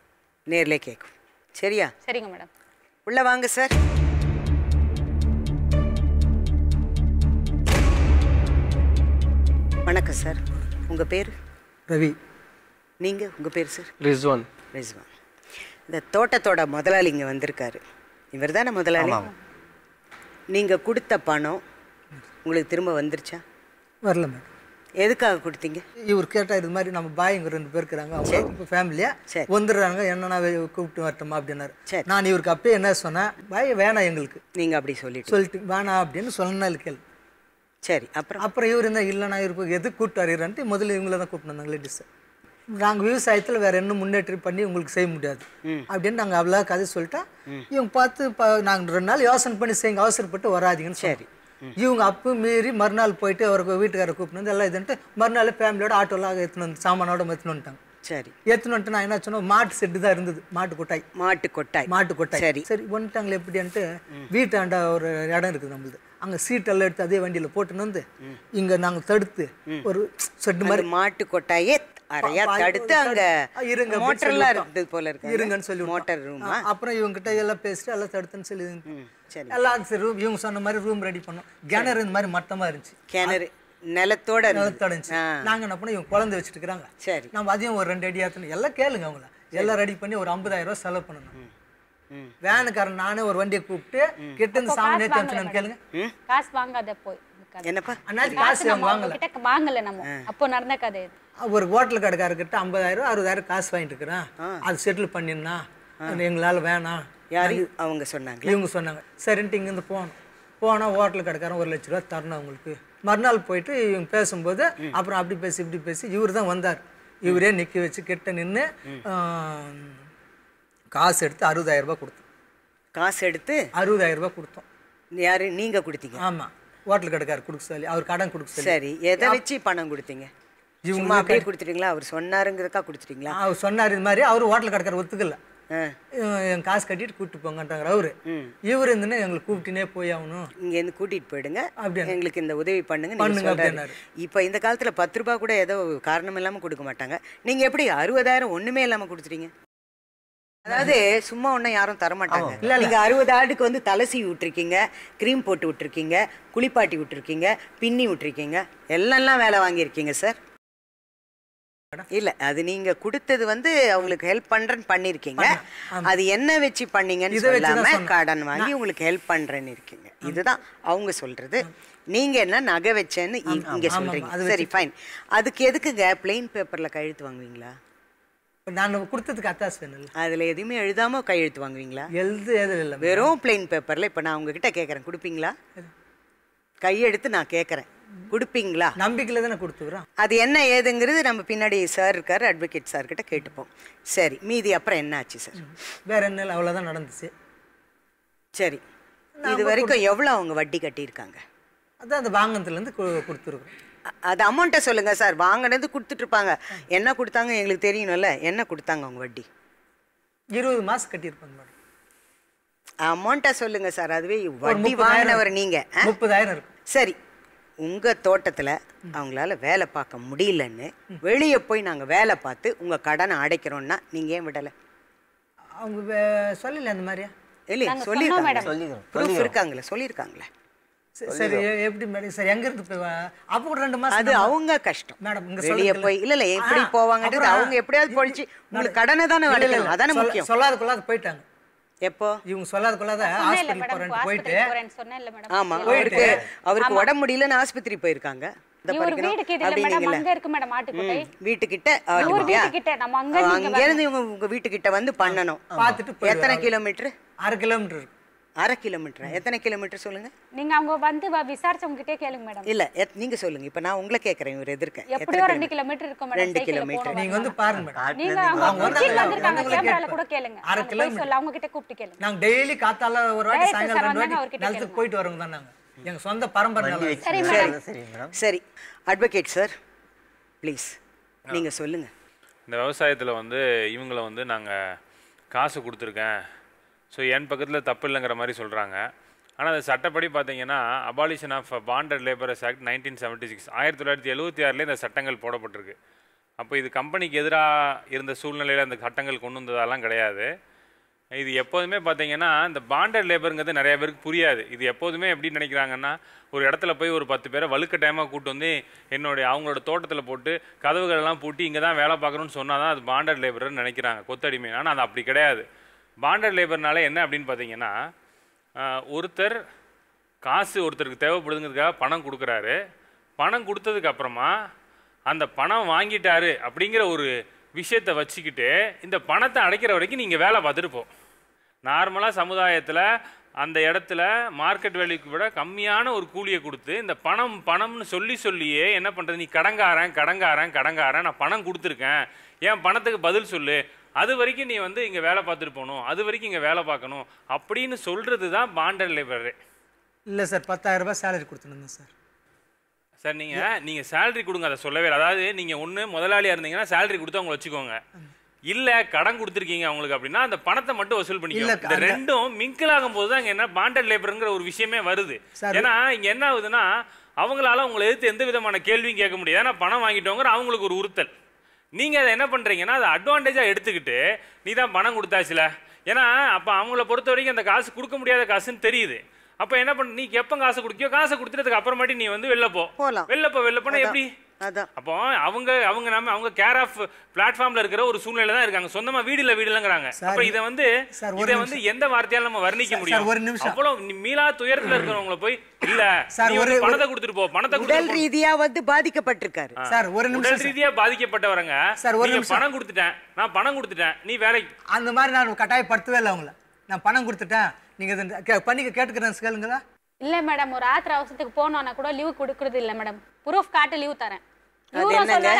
நேர்ல கேட்கும். சரியா? சரிங்க மேடம். உள்ள வாங்க சார். வணக்கம் சார். உங்க பேர்? ரவி. நீங்க உங்க பேர் சார்? ரிஸ்வான். ரிஸ்வான். இந்த தோட்டத்தோட முதலாளி இங்க வந்திருக்காரு. இவர் தானே முதலாளி? நீங்க கொடுத்த பணம் உங்களுக்கு திரும்ப வந்துருச்சா? வரல மேடம். எதுக்காக கொடுத்தீங்க? இவர் கேட்டா இது மாதிரி நம்ம பாய்ங்க ரெண்டு பேர் இருக்கிறாங்க, அவங்க ஃபேமிலியா சரி. வந்துடுறாங்க, என்னன்னா கூப்பிட்டு வரட்டுமா அப்படின்னாரு. சரி. நான் இவருக்கு அப்பயே என்ன சொன்னேன், பாய் வேணாம் எங்களுக்கு நீங்க அப்படி சொல்லிட்டு சொல்லிட்டு வேணாம் அப்படின்னு சொன்னால் கேள்வி. சரி. அப்புறம் அப்புறம் இவர் இருந்தால் இல்லைண்ணா இவருக்கு எது கூப்பிட்டு வரீரான்ட்டு முதல்ல இவங்கள தான் கூப்பிட்டு வந்தாங்க லேடிஸை. நாங்கள் விவசாயத்தில் வேற என்ன முன்னேற்றம் பண்ணி உங்களுக்கு செய்ய முடியாது அப்படின்னு நாங்கள் அவ்வளோ கதை சொல்லிட்டா, இவங்க பார்த்து இப்போ நாங்கள் ரெண்டு நாள் யோசனை பண்ணி செய்யுங்க, அவசரப்பட்டு வராதிங்கன்னு. சரி. இவங்க அப்போ மீறி மறுநாள் போயிட்டு அவருக்கு வீட்டுக்காரரை கூப்பிட்டு வந்து எல்லாம் இதுன்ட்டு மறுநாள் ஃபேமிலியோட ஆட்டோலாம் எடுத்துன்னு வந்து சாமானோட எடுத்துன்னு வந்துட்டாங்க. சரி. ஏற்றுன்னு வந்துட்டு நான் என்ன சொன்னோம், மாட்டு செட்டு தான் இருந்தது, மாட்டு கொட்டாய். மாட்டு கொட்டாய். மாட்டு கொட்டாய். சரி. சரி வந்துட்டாங்களே எப்படின்ட்டு வீட்டாண்ட ஒரு இடம் இருக்குது நம்மளுது, அங்கே சீட்டெல்லாம் எடுத்து அதே வண்டியில் போட்டுன்னு வந்து இங்கே நாங்கள் தடுத்து ஒரு செட்டு மாதிரி மாட்டு கொட்டாயே அறையா தடுத்து அங்க இருங்க மோட்டர்லாம் இருக்குது போல இருக்கு. இருங்கன்னு சொல்லி மோட்டர் ரூமா. அப்புறம் இவங்க கிட்ட எல்லாம் பேசிட்டு எல்லாம் தடுத்துன்னு சொல்லி எல்லாம் சரி ரூம் இவங்க சொன்ன மாதிரி ரூம் ரெடி பண்ணோம். கிணறு இந்த மாதிரி மட்டமா இருந்துச்சு, கிணறு நிலத்தோட நிலத்தோட இருந்துச்சு. நாங்க என்ன பண்ணோம், இவங்க குழந்தை வச்சுட்டு இருக்கிறாங்க. சரி. நம்ம அதையும் ஒரு ரெண்டு அடி ஆத்தணும் எல்லாம் கேளுங்க அவங்கள எல்லாம் ரெடி பண்ணி ஒரு ஐம்பதாயிரம் ரூபாய் செலவு பண்ணணும். வேனுக்காரன் நானே ஒரு வண்டியை கூப்பிட்டு கிட்ட இருந்து சாமி நேற்று அனுப்பிச்சு கேளுங்க. காசு வாங்காத போய் என்னப்பா அண்ணாச்சி காசு அவங்க வாங்கல கிட்ட வாங்கல நம்ம அப்போ நடந்த கதை இது. ஒரு ஹோட்டல் கடைக்காரர்கிட்ட ஐம்பதாயிரம் அறுபதாயிரம் காசு வாங்கிட்டு இருக்கிறேன், அது செட்டில் பண்ணினா எங்களால் வேணாம். யாரு அவங்க சொன்னாங்க? இவங்க சொன்னாங்க. சரின்ட்டு இங்கேருந்து போனோம். போனால் ஹோட்டல் கடைக்காரன் ஒரு லட்ச ரூபா தரணும் அவங்களுக்கு. மறுநாள் போயிட்டு இவங்க பேசும்போது அப்புறம் அப்படி பேசி இப்படி பேசி இவர் தான் வந்தார். இவரே நிற்க வச்சு கிட்ட நின்று காசு எடுத்து அறுபதாயிரம் ரூபாய் கொடுத்தோம். காசு எடுத்து அறுபதாயிரம் ரூபாய் கொடுத்தோம். யாரு நீங்க கொடுத்தீங்க? ஆமாம், ஹோட்டல் கடைக்காரர் கொடுக்க சொல்லி அவர் கடன் கொடுக்க சொல்லி. சரி, எதை வச்சு பணம் கொடுத்தீங்க? சும்மா அப்படியே கொடுத்துட்டீங்களா? அவர் சொன்னாருங்கிறதுக்கா கொடுத்துட்டீங்களா? அவர் சொன்னார் இது மாதிரி. அவர் ஹோட்டல் கடைக்காரர் ஒத்துக்கல, என் காசு கட்டிட்டு கூப்பிட்டு போங்கன்றாங்க அவரு. இவர் இருந்துன்னு எங்களுக்கு கூப்பிட்டுனே போய் ஆகணும், இங்கேருந்து கூட்டிட்டு போயிடுங்க, அப்படி எங்களுக்கு இந்த உதவி பண்ணுங்க பண்ணுங்க பண்ணுங்க. அப்படின்னாரு. இப்போ இந்த காலத்துல பத்து ரூபாய் கூட ஏதோ காரணம் இல்லாம கொடுக்க மாட்டாங்க. நீங்க எப்படி அறுபதாயிரம் ஒண்ணுமே இல்லாம கொடுத்துட்டீங்க? அதாவது சும்மா ஒன்றும் யாரும் தரமாட்டாங்க. இல்லை, நீங்கள் அறுபது ஆடுக்கு வந்து தலசி விட்டுருக்கீங்க, க்ரீம் போட்டு விட்டுருக்கீங்க, குளிப்பாட்டி விட்டுருக்கீங்க, பின்னி விட்டுருக்கீங்க, எல்லாம் வேலை வாங்கியிருக்கீங்க சார். இல்லை, அது நீங்கள் கொடுத்தது வந்து அவங்களுக்கு ஹெல்ப் பண்ணுறேன்னு பண்ணியிருக்கீங்க. அது என்ன வச்சு பண்ணீங்கன்னு சொல்லாம கடன் வாங்கி உங்களுக்கு ஹெல்ப் பண்ணுறேன்னு இருக்கீங்க. இதுதான் அவங்க சொல்கிறது. நீங்கள் என்ன நகை வச்சேன்னு இங்கே சொல்கிறீங்க. சரி, ஃபைன். அதுக்கு எதுக்குங்க பிளெயின் பேப்பரில் கையெழுத்து வாங்குவீங்களா? நான் கொடுத்ததுக்கு அத்தாஸ் வேணும். அதில் எதுவுமே எழுதாமல் கையெழுத்து வாங்குவீங்களா? எழுது எதுவும் இல்லை, வெறும் பிளெயின் பேப்பரில். இப்போ நான் உங்ககிட்ட கேட்குறேன், கொடுப்பீங்களா? கையெழுத்து நான் கேட்குறேன், கொடுப்பீங்களா? நம்பிக்கையில் தானே கொடுத்துக்கிறோம். அது என்ன ஏதுங்கிறது நம்ம பின்னாடி சார் இருக்கார், அட்வொகேட் சார் கிட்ட கேட்டுப்போம். சரி, மீதி அப்புறம் என்ன ஆச்சு சார்? வேற என்ன இல்லை, அவ்வளோதான் நடந்துச்சு. சரி, இது வரைக்கும் எவ்வளோ அவங்க வட்டி கட்டியிருக்காங்க? அதான் அந்த வாங்கினதுலேருந்து கொடுத்துருக்குறோம். அது அமௌண்ட்டை சொல்லுங்கள் சார். வாங்கினது கொடுத்துட்ருப்பாங்க, என்ன கொடுத்தாங்க எங்களுக்கு தெரியணும்ல. என்ன கொடுத்தாங்க அவங்க வட்டி? இருபது மாதம் கட்டியிருப்பாங்க மேடம். அமௌண்ட்டை சொல்லுங்கள் சார். அதுவே வட்டி வாங்கினவர் நீங்கள். முப்பதாயிரம் இருக்கும். சரி, உங்கள் தோட்டத்தில் அவங்களால வேலை பார்க்க முடியலன்னு வெளியே போய் நாங்கள் வேலை பார்த்து உங்கள் கடனை அடைக்கிறோன்னா நீங்கள் ஏன் விடலை? அவங்க சொல்லல அந்த மாதிரியா? இல்லையா, சொல்லியிருக்காங்க. ப்ரூஃப் இருக்காங்களே, சொல்லியிருக்காங்களே. சரி, எப்படி மேடம்? சரி, எங்க இருந்து போய் அப்போ கூட ரெண்டு மாசம் அது அவங்க கஷ்டம் மேடம். இங்க வெளியே போய் இல்ல இல்ல எப்படி போவாங்கன்றது அவங்க எப்படியாவது போயிடுச்சு. உங்களுக்கு கடனை தானே அடைக்கணும், அதானே முக்கியம். சொல்லாத கொள்ளாத போயிட்டாங்க. எப்போ? இவங்க சொல்லாத கொள்ளாத ஹாஸ்பிடல் போறேன்னு போயிட்டு. ஆமா, அவருக்கு அவருக்கு உடம்பு முடியலன்னு ஆஸ்பத்திரி போயிருக்காங்க. வீட்டுக்கிட்ட அங்க இருந்து இவங்க உங்க வீட்டுக்கிட்ட வந்து பண்ணணும். பார்த்துட்டு எத்தனை கிலோமீட்டர்? அரை கிலோமீட்டர். அரை கிலோமீட்டர். எத்தனை கிலோமீட்டர் சொல்லுங்க? நீங்க அவங்க வந்து விசாரிச்சவங்ககிட்டே கேளுங்க மேடம். இல்ல, நீங்க சொல்லுங்க. இப்ப நான் உங்களை கேக்குறேன், இவர் எதிர்க்க எப்படியோ ரெண்டு கிலோமீட்டர் இருக்கும் மேடம். ரெண்டு கிலோமீட்டர். நீங்க வந்து பாருங்க மேடம். நீங்க அவங்க வந்திருக்காங்க, கேமரால கூட கேளுங்க. அரை கிலோமீட்டர் சொல்ல அவங்க கிட்ட கூப்பிட்டு கேளுங்க. நாங்க டெய்லி காத்தால ஒரு வாட்டி சாயங்காலம் ரெண்டு வாட்டி நிலத்துக்கு போயிட்டு வரவங்க தான் நாங்க. எங்க சொந்த பரம்பரை. சரி மேடம். சரி, அட்வொகேட் சார் ப்ளீஸ் நீங்க சொல்லுங்க. இந்த விவசாயத்துல வந்து இவங்களை வந்து நாங்க காசு கொடுத்துருக்கேன், ஸோ என் பக்கத்தில் தப்பு இல்லைங்கிற மாதிரி சொல்கிறாங்க. ஆனால் அது சட்டப்படி பார்த்தீங்கன்னா abolition of bonded labourers act nineteen seventy six ஆயிரத்தி தொள்ளாயிரத்தி எழுபத்தி ஆறுலேயே இந்த சட்டங்கள் போடப்பட்டிருக்கு. அப்போ இது கம்பெனிக்கு எதிராக இருந்த சூழ்நிலையில் அந்த சட்டங்கள் கொண்டு வந்ததெல்லாம் கிடையாது. இது எப்போதுமே பார்த்தீங்கன்னா இந்த பாண்டட் லேபருங்கிறது நிறைய பேருக்கு புரியாது. இது எப்போதுமே எப்படி நினைக்கிறாங்கன்னா, ஒரு இடத்துல போய் ஒரு பத்து பேரை வலுக்கட்டாயமாக கூப்பிட்டு வந்து என்னுடைய அவங்களோட தோட்டத்தில் போட்டு கதவுகளெல்லாம் பூட்டி இங்கே தான் வேலை பார்க்கணும்னு சொன்னால் தான் அது பாண்டட் லேபர்னு நினைக்கிறாங்க, கொத்தடிமை. ஆனால் அது அப்படி கிடையாது. பாண்டட் லேபர்னால என்ன அப்படின்னு பார்த்தீங்கன்னா, ஒருத்தர் காசு ஒருத்தருக்கு தேவைப்படுதுங்கிறதுக்காக பணம் கொடுக்குறாரு. பணம் கொடுத்ததுக்கு அப்புறமா அந்த பணம் வாங்கிட்டாரு அப்படிங்கிற ஒரு விஷயத்தை வச்சுக்கிட்டு இந்த பணத்தை அடைக்கிற வரைக்கும் நீங்கள் வேலை பார்த்துட்டு போ. நார்மலாக சமுதாயத்தில் அந்த இடத்துல மார்க்கெட் வேல்யூக்கு விட கம்மியான ஒரு கூலியை கொடுத்து இந்த பணம் பணம்னு சொல்லி சொல்லியே என்ன பண்ணுறது, நீ கடங்காரன் கடங்காரன் கடங்காரன் நான் பணம் கொடுத்துருக்கேன், என் பணத்துக்கு பதில் சொல்லு, அது வரைக்கும் நீ வந்து இங்கே வேலை பார்த்துட்டு போகணும், அது வரைக்கும் இங்கே வேலை பார்க்கணும் அப்படின்னு சொல்கிறது தான் பாண்டட் லேபரு. இல்லை சார், பத்தாயிரம் ரூபாய் சேலரி கொடுத்துருந்தேன் சார். சார் நீங்க நீங்க சேலரி கொடுங்க, அதை சொல்லவே இல்லை. அதாவது நீங்க ஒண்ணு முதலாளியா இருந்தீங்கன்னா சேலரி கொடுத்து அவங்க வச்சுக்கோங்க, இல்ல கடன் கொடுத்துருக்கீங்க அவங்களுக்கு அப்படின்னா அந்த பணத்தை மட்டும் வசூல் பண்ணிக்கோங்க. இந்த ரெண்டும் மிங்கிள் ஆகும் போது தான் இங்க என்ன பாண்டட் லேபர்ங்கிற ஒரு விஷயமே வருது. ஏன்னா இங்க என்ன ஆகுதுன்னா அவங்களால உங்களை எதிர்த்து எந்த விதமான கேள்வியும் கேட்க முடியாது, ஏன்னா பணம் வாங்கிட்டோங்கிற அவங்களுக்கு ஒரு உறுத்தல். நீங்க அதை என்ன பண்றீங்கன்னா அதை அட்வான்டேஜா எடுத்துக்கிட்டு நீ தான் பணம் கொடுத்தாச்சுல, ஏன்னா அப்ப அவங்கள பொறுத்த வரைக்கும் அந்த காசு கொடுக்க முடியாத காசுன்னு தெரியுது. அப்ப என்ன பண்ண, நீ எப்ப காசு கொடுக்கியோ காசை கொடுத்துட்டதுக்கு அப்புறமாட்டி நீ வந்து வெளில போ வெளில போ வெளில போனா எப்படி? அப்போ அவங்க அவங்க நம்ம அவங்க கேர் ஆஃப் பிளாட்ஃபார்ம்ல இருக்கிற ஒரு சூழ்நிலை தான் இருக்காங்க, சொந்தமா வீடு இல்ல வீடு இல்லங்கிறாங்க. அப்ப இதை வந்து இதை வந்து எந்த வார்த்தையால நம்ம வர்ணிக்க முடியும்? அவ்வளவு மீளா துயரத்துல இருக்கிறவங்கள போய் இல்ல பணத்தை கொடுத்துட்டு போ, பணத்தை உடல் ரீதியா வந்து பாதிக்கப்பட்டிருக்காரு சார். ஒரு நிமிஷம், உடல் ரீதியா பாதிக்கப்பட்டவங்க பணம் கொடுத்துட்டேன், நான் பணம் கொடுத்துட்டேன், நீ வேலைக்கு அந்த மாதிரி நான் கட்டாயப்படுத்தவே இல்லை அவங்கள. நான் பணம் கொடுத்துட்டேன், நீங்க பண்ணிக்க கேட்டுக்கிறேன் கேளுங்களா? இல்ல மேடம், ஒரு ஆத்திர அவசரத்துக்கு போனோம்னா கூட லீவ் கொடுக்கறது இல்ல மேடம். ப்ரூஃப் காட்டு லீவ் தரேன். ஒரு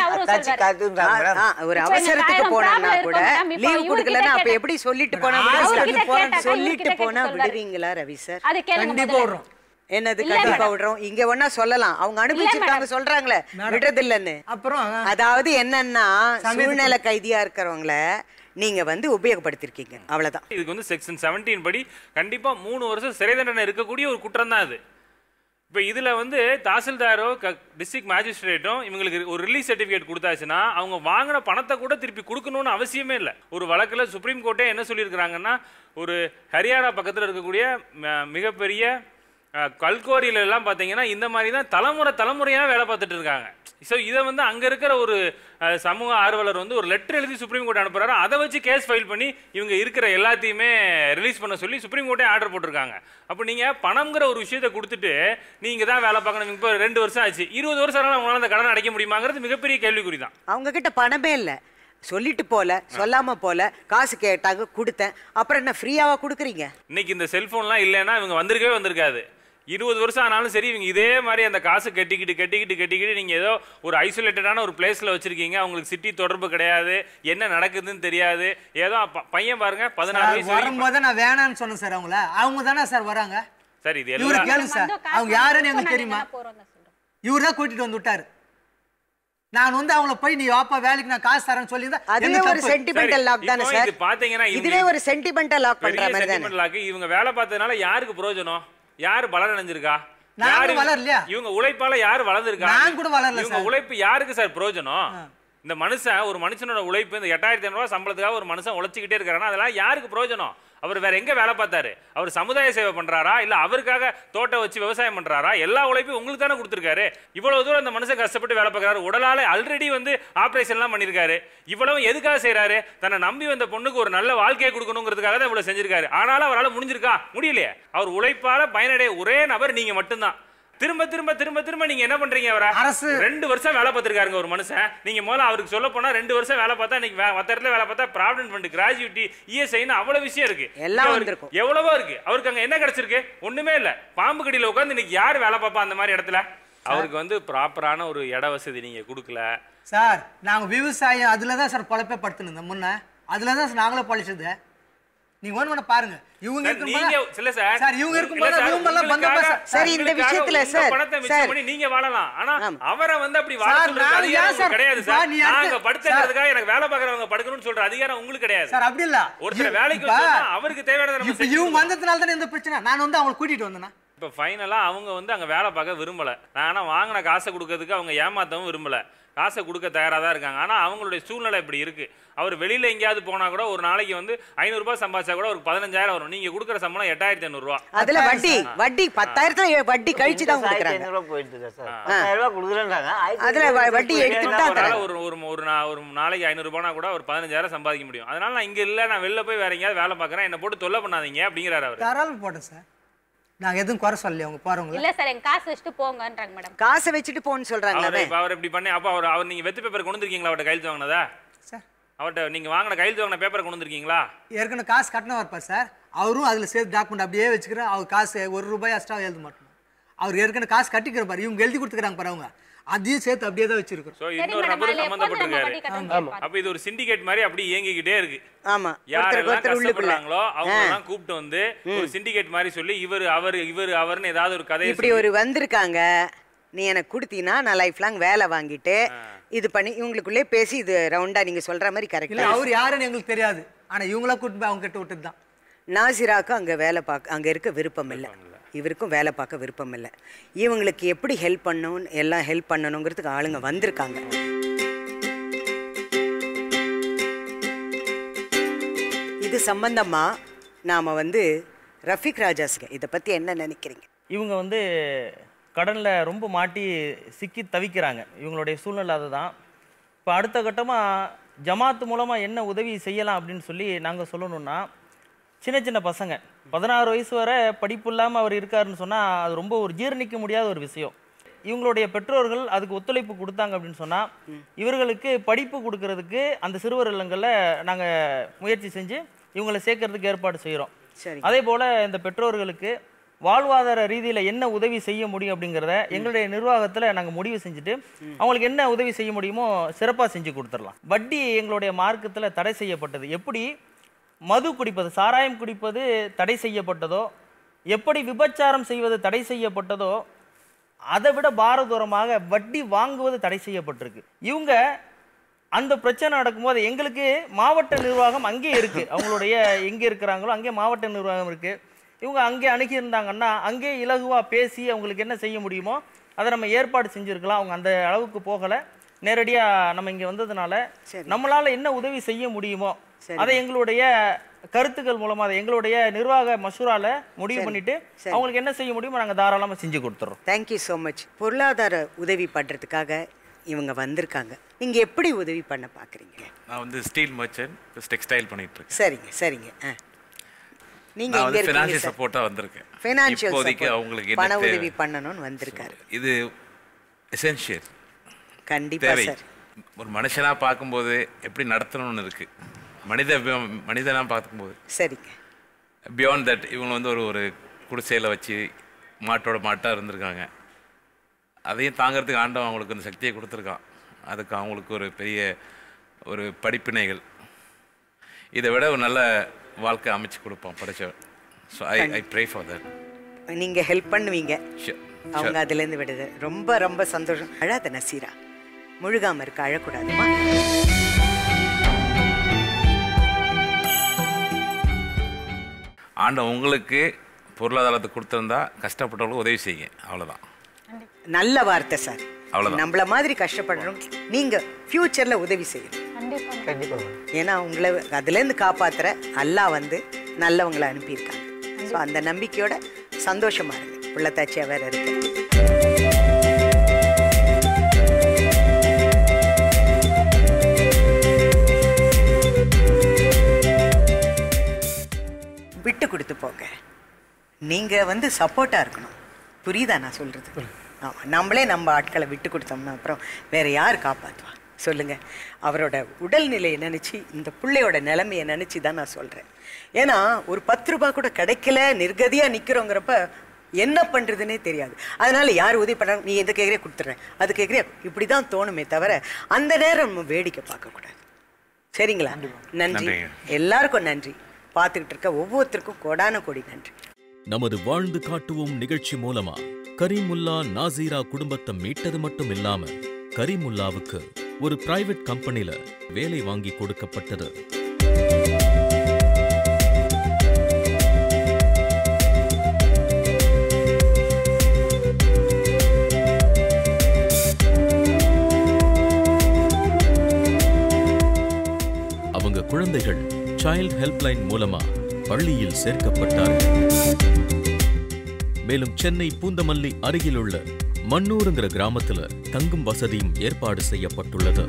அவசரத்துக்கு போனா கூட லீவ் கொடுக்கலன்னா அப்ப எப்படி சொல்லிட்டு போனா சொல்லிட்டு போனா விடுவீங்களா ரவி சார்? கண்டிப்பா விடுறோம். என்னது கண்டிப்பா விடுறோம்? இங்க ஒன்னா சொல்லலாம், அவங்க அனுபவிச்சிருக்காங்க சொல்றாங்களே விடுறது இல்லன்னு. அப்புறம் அதாவது என்னன்னா சூழ்நிலை கைதியா இருக்கிறவங்கள நீங்க வந்து உபயோகப்படுத்திருக்கீங்க, அவ்வளவுதான். இதுக்கு வந்து செக்ஷன் செவன்டீன் படி கண்டிப்பா மூணு வருஷம் சிறை தண்டனை இருக்கக்கூடிய ஒரு குற்றம் தான் அது. இப்போ இதில் வந்து தாசில்தாரோ டிஸ்ட்ரிக்ட் மேஜிஸ்ட்ரேட்டும் இவங்களுக்கு ஒரு ரிலீஸ் சர்டிஃபிகேட் கொடுத்தாச்சுன்னா அவங்க வாங்கின பணத்தை கூட திருப்பி கொடுக்கணும்னு அவசியமே இல்லை. ஒரு வழக்கில் சுப்ரீம் கோர்ட்டே என்ன சொல்லியிருக்கிறாங்கன்னா, ஒரு ஹரியானா பக்கத்தில் இருக்கக்கூடிய மிகப்பெரிய கல்கோரியிலெல்லாம் பார்த்தீங்கன்னா இந்த மாதிரி தான் தலைமுறை தலைமுறையாக வேலை பார்த்துட்டு இருக்காங்க. ஸோ இதை வந்து அங்கே இருக்கிற ஒரு சமூக ஆர்வலர் வந்து ஒரு லெட்டர் எழுதி சுப்ரீம் கோர்ட் அனுப்புறாரு, அதை வச்சு கேஸ் ஃபைல் பண்ணி இவங்க இருக்கிற எல்லாத்தையுமே ரிலீஸ் பண்ண சொல்லி சுப்ரீம் கோர்ட்டே ஆர்டர் போட்டிருக்காங்க. அப்போ நீங்கள் பணம்ங்கிற ஒரு விஷயத்தை கொடுத்துட்டு நீங்கள் தான் வேலை பார்க்கணும், இப்போ ரெண்டு வருஷம் ஆச்சு, இருபது வருஷம் ஆனாலும் அவங்களால அந்த கடனை அடைக்க முடியுமாங்கிறது மிகப்பெரிய கேள்விக்குறி தான். அவங்க கிட்ட பணமே இல்லை, சொல்லிட்டு போல சொல்லாம போல காசு கேட்டாங்க கொடுத்தேன், அப்புறம் என்ன ஃப்ரீயாவா கொடுக்குறீங்க? இன்னைக்கு இந்த செல்போன்லாம் இல்லைன்னா இவங்க வந்திருக்கவே வந்திருக்காது. இருபது வருஷம் ஆனாலும் சரி இவங்க இதே மாதிரி அந்த காசு கட்டிக்கிட்டு கட்டிக்கிட்டு கட்டிக்கிட்டு நீங்கள் ஏதோ ஒரு ஐசோலேட்டடான ஒரு பிளேஸில் வச்சிருக்கீங்க, அவங்களுக்கு சிட்டி தொடர்பு கிடையாது, என்ன நடக்குதுன்னு தெரியாது. ஏதோ பையன் பாருங்க பதினாறு வயசு வரும்போது நான் வேணான்னு சொன்னேன் சார். அவங்கள அவங்க தானே சார் வராங்க. சார் இது எல்லாம் கேளுங்க சார், அவங்க யாருன்னு எனக்கு தெரியுமா? இவரு தான் கூட்டிட்டு வந்து விட்டாரு. நான் வந்து அவங்கள போய் நீ வாப்பா வேலைக்கு நான் காசு தரேன்னு சொல்லியிருந்தா அதுவே ஒரு சென்டிமெண்டல் லாக் தானே சார்? பாத்தீங்கன்னா இதுவே ஒரு சென்டிமெண்டல் லாக் பண்ற மாதிரி தானே. லாக் இவங்க வேலை பார்த்ததுனால யாருக்கு பிரயோஜனம்? யாரு பலன் அடைஞ்சிருக்கா? யாரு வளரலையா? இவங்க உழைப்பால யாரு வளர்ந்துருக்கா? நான் கூட வளரல. இவங்க உழைப்பு யாருக்கு சார் பிரயோஜனம்? இந்த மனுஷன் ஒரு மனுஷனோட உழைப்பு இந்த எட்டாயிரத்தி ஐநூறு ரூபாய் சம்பளத்துக்காக ஒரு மனுஷன் உழைச்சிக்கிட்டே இருக்காருன்னா அதெல்லாம் யாருக்கு பிரயோஜனம்? அவர் வேற எங்க வேலை பார்த்தாரு? அவர் சமுதாய சேவை பண்றாரா இல்ல அவருக்காக தோட்டம் வச்சு விவசாயம் பண்றாரா? எல்லா உழைப்பையும் உங்களுக்கு தானே கொடுத்துருக்காரு. இவ்வளவு தூரம் அந்த மனுஷன் கஷ்டப்பட்டு வேலை பார்க்கறாரு, உடலால ஆல்ரெடி வந்து ஆபரேஷன் எல்லாம் பண்ணிருக்காரு. இவ்வளவு எதுக்காக செய்யறாரு? தன்னை நம்பி வந்த பொண்ணுக்கு ஒரு நல்ல வாழ்க்கையை கொடுக்கணுங்கிறதுக்காக தான் இவ்வளவு செஞ்சிருக்காரு. ஆனாலும் அவரால் முடிஞ்சிருக்கா? முடியலையே. அவர் உழைப்பால பயனடைய ஒரே நபர் நீங்க மட்டும்தான். திரும்ப திரும்ப திரும்ப திரும்ப நீங்க என்ன பண்றீங்க? அவரை அரசு ரெண்டு வருஷம் வேலை பார்த்திருக்காருங்க ஒரு மனுஷன். நீங்க முதல்ல அவருக்கு சொல்ல போனா ரெண்டு வருஷம் வேலை பார்த்தா இன்னைக்கு மத்த இடத்துல வேலை பார்த்தா ப்ராவிடன்ட் ஃபண்ட், கிராஜுவிட்டி, இஎஸ்ஐன்னு அவ்வளவு விஷயம் இருக்கு, எல்லாம் வந்திருக்கும், எவ்வளவோ இருக்கு. அவருக்கு அங்க என்ன கிடைச்சிருக்கு? ஒண்ணுமே இல்ல. பாம்பு கடியில உட்கார்ந்து இன்னைக்கு யார் வேலை பார்ப்பா அந்த மாதிரி இடத்துல? அவருக்கு வந்து ப்ராப்பரான ஒரு இட வசதி நீங்க கொடுக்கல சார். நாங்க விவசாயம் அதுலதான் சார் பொழப்பே படுத்துனோம் முன்ன, அதுலதான் நாங்களே பொழைச்சது. நீங்க ஒண்ணு பாருங்க, இவங்க நீங்க இல்ல சார் சார் இவங்க இருக்கும்போது ரூம் எல்லாம் பந்த சார். சரி இந்த விஷயத்துல சார் பணத்தை மிச்சம் பண்ணி நீங்க வாழலாம், ஆனா அவரை வந்து அப்படி வாழ சொல்றது அதிகாரம் கிடையாது சார். நாங்க படுத்துறதுக்காக எனக்கு வேலை பார்க்கறவங்க படுக்கணும்னு சொல்ற அதிகாரம் உங்களுக்கு கிடையாது சார். அப்படி இல்ல, ஒருத்தர் வேலைக்கு வந்தா அவருக்கு தேவையானதை நம்ம இப்ப இவங்க வந்ததனால தான் இந்த பிரச்சனை. நான் வந்து அவங்களை கூட்டிட்டு வந்தேனா இப்ப ஃபைனலா அவங்க வந்து அங்க வேலை பார்க்க விரும்பல. நானா வாங்கின காசை கொடுக்கறதுக்கு அவங்க ஏமாத்தவும் விரும்பல, காசை கொடுக்க தயாரா தான் இருக்காங்க. ஆனா அவங்களுடைய சூழ்நிலை இப்படி இருக்கு. அவர் வெளியில எங்கேயாவது போனா கூட ஒரு நாளைக்கு வந்து ஐநூறு ரூபாய் சம்பாதிச்சா கூட ஒரு பதினஞ்சாயிரம் வரும். நீங்க கொடுக்குற சம்பளம் எட்டாயிரத்தி ஐநூறு ரூபாய். அதுல வட்டி வட்டி பத்தாயிரத்துல வட்டி கழிச்சு தான் கொடுக்குறாங்க. அதுல வட்டி எடுத்துட்டா ஒரு ஒரு ஒரு நாளைக்கு ஐநூறு ரூபாய்னா கூட ஒரு பதினஞ்சாயிரம் சம்பாதிக்க முடியும். அதனால நான் இங்க இல்ல, நான் வெளில போய் வேற எங்கேயாவது வேலை பார்க்கறேன், என்ன போட்டு தொல்லை பண்ணாதீங்க அப்படிங்கிறாரு அவர். தாராளமா போட்டேன் சார், நாங்க எதுவும் குறை சொல்லல. அவங்க போறவங்க இல்ல சார், எங்க காசு வச்சிட்டு போங்கன்றாங்க மேடம். காசை வச்சிட்டு போன்னு சொல்றாங்க. அவர் இப்படி பண்ணி அப்ப அவர் அவர் நீங்க வெத்து பேப்பர் கொண்டு வந்திருக்கீங்களா? அவர்ட்ட கையெழுத்து வாங்கினதா சார்? அவர்ட்ட நீங்க வாங்கின கையெழுத்து வாங்கின பேப்பர் கொண்டு வந்திருக்கீங்களா? ஏற்கனவே காசு கட்டணம் இருப்பார் சார். அவரும் அதுல சேர்த்து டாக்குமெண்ட் அப்படியே வச்சுக்கிறேன். அவர் காசு ஒரு ரூபாய் எக்ஸ்ட்ரா எழுத மாட்டோம். அவர் ஏற்கனவே காசு கட்டிக்கிற பாரு, இவங்க எழுதி கொடுத்துக்கிறாங்க பாரு, அவங்க அதையும் சேர்த்து அப்படியே தான் வச்சிருக்கோம். சோ இன்னொரு நபர் சம்பந்தப்பட்டிருக்காரு. அப்ப இது ஒரு சிண்டிகேட் மாதிரி அப்படி இயங்கிக்கிட்டே இருக்கு. ஆமா, யாரெல்லாம் கஷ்டப்படுறாங்களோ அவங்க எல்லாம் கூப்பிட்டு வந்து ஒரு சிண்டிகேட் மாதிரி சொல்லி இவர் அவர் இவர் அவர்னு ஏதாவது ஒரு கதை இப்படி ஒரு வந்திருக்காங்க. நீ எனக்கு கொடுத்தீங்கன்னா நான் லைஃப் லாங் வேலை வாங்கிட்டு இது பண்ணி இவங்களுக்குள்ளே பேசி இது ரவுண்டா நீங்க சொல்ற மாதிரி இல்லை கரெக்டா. அவர் யாருன்னு எங்களுக்கு தெரியாது ஆனால் இவங்களா கூட்டு போய் அவங்க கிட்ட விட்டது தான். நாசிராக்கும் அங்கே வேலை பார்க்க அங்கே இருக்க விருப்பம் இல்லை, இவருக்கும் வேலை பார்க்க விருப்பம் இல்லை. இவங்களுக்கு எப்படி ஹெல்ப் பண்ணணும் எல்லாம் ஹெல்ப் பண்ணணுங்கிறதுக்கு ஆளுங்க வந்திருக்காங்க. இது சம்பந்தமா நாம வந்து ரஃபீக் ராஜாஸ்க்கு இதை பற்றி என்ன நினைக்கிறீங்க? இவங்க வந்து கடனில் ரொம்ப மாட்டி சிக்கி தவிக்கிறாங்க. இவங்களுடைய சூழ்நிலை அதுதான். இப்போ அடுத்த கட்டமாக ஜமாத்து மூலமாக என்ன உதவி செய்யலாம் அப்படின்னு சொல்லி நாங்கள் சொல்லணுன்னா, சின்ன சின்ன பசங்க பதினாறு வயசு வரை படிப்பு இல்லாமல் அவர் இருக்காருன்னு சொன்னால் அது ரொம்ப ஒரு ஜீரணிக்க முடியாத ஒரு விஷயம். இவங்களுடைய பெற்றோர்கள் அதுக்கு ஒத்துழைப்பு கொடுத்தாங்க அப்படின்னு சொன்னால் இவர்களுக்கு படிப்பு கொடுக்கறதுக்கு அந்த சிறுவர் இல்லங்களில் நாங்கள் முயற்சி செஞ்சு இவங்களை சேர்க்கறதுக்கு ஏற்பாடு செய்கிறோம். அதே போல் இந்த பெற்றோர்களுக்கு வாழ்வாதார ரீதியில் என்ன உதவி செய்ய முடியும் அப்படிங்கிறத எங்களுடைய நிர்வாகத்தில் நாங்கள் முடிவு செஞ்சுட்டு அவங்களுக்கு என்ன உதவி செய்ய முடியுமோ சிறப்பாக செஞ்சு கொடுத்துடலாம். வட்டி எங்களுடைய மார்க்கத்தில் தடை செய்யப்பட்டது. எப்படி மது குடிப்பது, சாராயம் குடிப்பது தடை செய்யப்பட்டதோ, எப்படி விபச்சாரம் செய்வது தடை செய்யப்பட்டதோ, அதை விட பாரதூரமாக வட்டி வாங்குவது தடை செய்யப்பட்டிருக்கு. இவங்க அந்த பிரச்சனை நடக்கும்போது எங்களுக்கு மாவட்ட நிர்வாகம் அங்கே இருக்குது. அவங்களுடைய எங்கே இருக்கிறாங்களோ அங்கே மாவட்ட நிர்வாகம் இருக்குது. இவங்க அங்கே அணுகி இருந்தாங்கன்னா அங்கே இலகுவாக பேசி அவங்களுக்கு என்ன செய்ய முடியுமோ அதை நம்ம ஏற்பாடு செஞ்சுருக்கலாம். அவங்க அந்த அளவுக்கு போகலை. நேரடியாக நம்ம இங்கே வந்ததுனால நம்மளால் என்ன உதவி செய்ய முடியுமோ அதை எங்களுடைய கருத்துக்கள் மூலமாக அதை எங்களுடைய நிர்வாக மசூரால முடிவு பண்ணிட்டு அவங்களுக்கு என்ன செய்ய முடியுமோ நாங்கள் தாராளமாக செஞ்சு கொடுத்துறோம். Thank you so much. பொருளாதார உதவி பண்ணுறதுக்காக இவங்க வந்திருக்காங்க. நீங்க எப்படி உதவி பண்ண பார்க்குறீங்க? நான் வந்து ஸ்டீல் மர்ச்சன்ட் ப்ளஸ் டெக்ஸ்டைல் பண்ணிட்டு இருக்கேன். சரிங்க சரிங்க. ஆ நீங்க நான் எங்க வந்து இருக்கீங்க? ஃபைனான்சியல் சப்போர்ட்டா வந்திருக்கேன். ஃபைனான்சியல் இப்போதைக்கு சப்போர்ட், அவங்களுக்கு பண என்ன உதவி பண்ணணும்னு வந்திருக்காரு. இது எசென்ஷியல். கண்டிப்பா சார். ஒரு மனுஷனா பார்க்கும்போது எப்படி நடத்தணும்னு இருக்கு. மனித மனிதனா பார்க்கும்போது சரிங்க. பியாண்ட் தட் இவங்க வந்து ஒரு ஒரு குடிசையில் வச்சு மாட்டோட மாட்டாக இருந்திருக்காங்க. அதையும் தாங்கிறதுக்கு ஆண்டவன் அவங்களுக்கு அந்த சக்தியை கொடுத்துருக்கான். அதுக்கு அவங்களுக்கு ஒரு பெரிய ஒரு படிப்பினைகள். இதை விட ஒரு நல்ல வாழ்க்கை அமைச்சு கொடுப்போம் படைச்சவன். So I I pray for that. நீங்கள் ஹெல்ப் பண்ணுவீங்க, அவங்க அதுலேருந்து விடுது. ரொம்ப ரொம்ப சந்தோஷம். அழாத நசீரா, முழுகாமல் இருக்க, அழக்கூடாதுமா. ஆண்டவன் உங்களுக்கு பொருளாதாரத்தை கொடுத்துருந்தா கஷ்டப்பட்டவங்களுக்கு உதவி செய்யுங்க, அவ்வளோதான். நல்ல வார்த்தை சார். அவ்வளோதான். நம்மள மாதிரி கஷ்டப்படுறோம் நீங்கள் ஃப்யூச்சரில் உதவி செய்யணும். கண்டிப்பாக. ஏன்னா உங்களை அதுலேருந்து காப்பாற்றுற அல்லாஹ் வந்து நல்லவங்களை அனுப்பியிருக்காங்க. ஸோ அந்த நம்பிக்கையோட சந்தோஷமாக இருக்குது. புள்ளத்தாச்சியாக வேறு இருக்கு. விட்டு கொடுத்து போங்க. நீங்கள் வந்து சப்போர்ட்டாக இருக்கணும். புரியுதா நான் சொல்கிறது? ஆமாம், நம்மளே நம்ம ஆட்களை விட்டு கொடுத்தோம்னா அப்புறம் வேறு யார் காப்பாற்றுவா சொல்லுங்கள்? அவரோட உடல்நிலையை நினச்சி, இந்த பிள்ளையோட நிலைமையை நினச்சி தான் நான் சொல்கிறேன். ஏன்னா ஒரு பத்து ரூபா கூட கிடைக்கல, நிர்கதியாக நிற்கிறோங்கிறப்ப என்ன பண்ணுறதுனே தெரியாது. அதனால் யார் உதவி பண்ணுறாங்க, நீ எந்த கேட்குறே கொடுத்துட்றேன், அது கேட்குறே, இப்படி தான் தோணுமே தவிர அந்த நேரம் நம்ம வேடிக்கை பார்க்கக்கூடாது. சரிங்களா? நன்றி, எல்லாருக்கும் நன்றி. பார்த்துக்கிட்டு இருக்க ஒவ்வொருத்தருக்கும் கோடான கோடி நன்றி. நமது வாழ்ந்து காட்டுவோம் நிகழ்ச்சி மூலமா கரீமுல்லா நாசீரா குடும்பத்தை மீட்டது மட்டும் இல்லாம கரீமுல்லாவுக்கு ஒரு பிரைவேட் கம்பெனில வேலை வாங்கி கொடுக்கப்பட்டது. அவங்க குழந்தைகள் சைல்ட் ஹெல்ப்லைன் மூலமா பள்ளியில் சேர்க்கப்பட்டார்கள். மேலும் சென்னை பூந்தமல்லி அருகிலுள்ள மண்ணூருங்கிற கிராமத்துல தங்கும் வசதியும் ஏற்பாடு செய்யப்பட்டுள்ளது.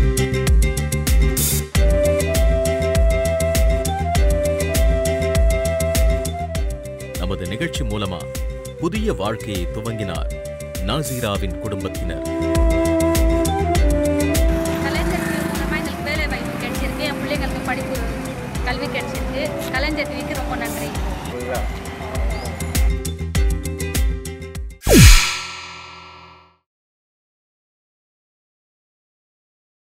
நமது நிகழ்ச்சி மூலமா புதிய வாழ்க்கையை துவங்கினார் நாசீராவின் குடும்பத்தினர். கலைஞர் மூலமா எங்களுக்கு வேலை வாய்ப்பு கிடைச்சிருக்கு, என் பிள்ளைங்களுக்கு படிப்பு கல்வி கிடைச்சிருக்கு. கலைஞர் டிவிக்கு ரொம்ப நன்றி.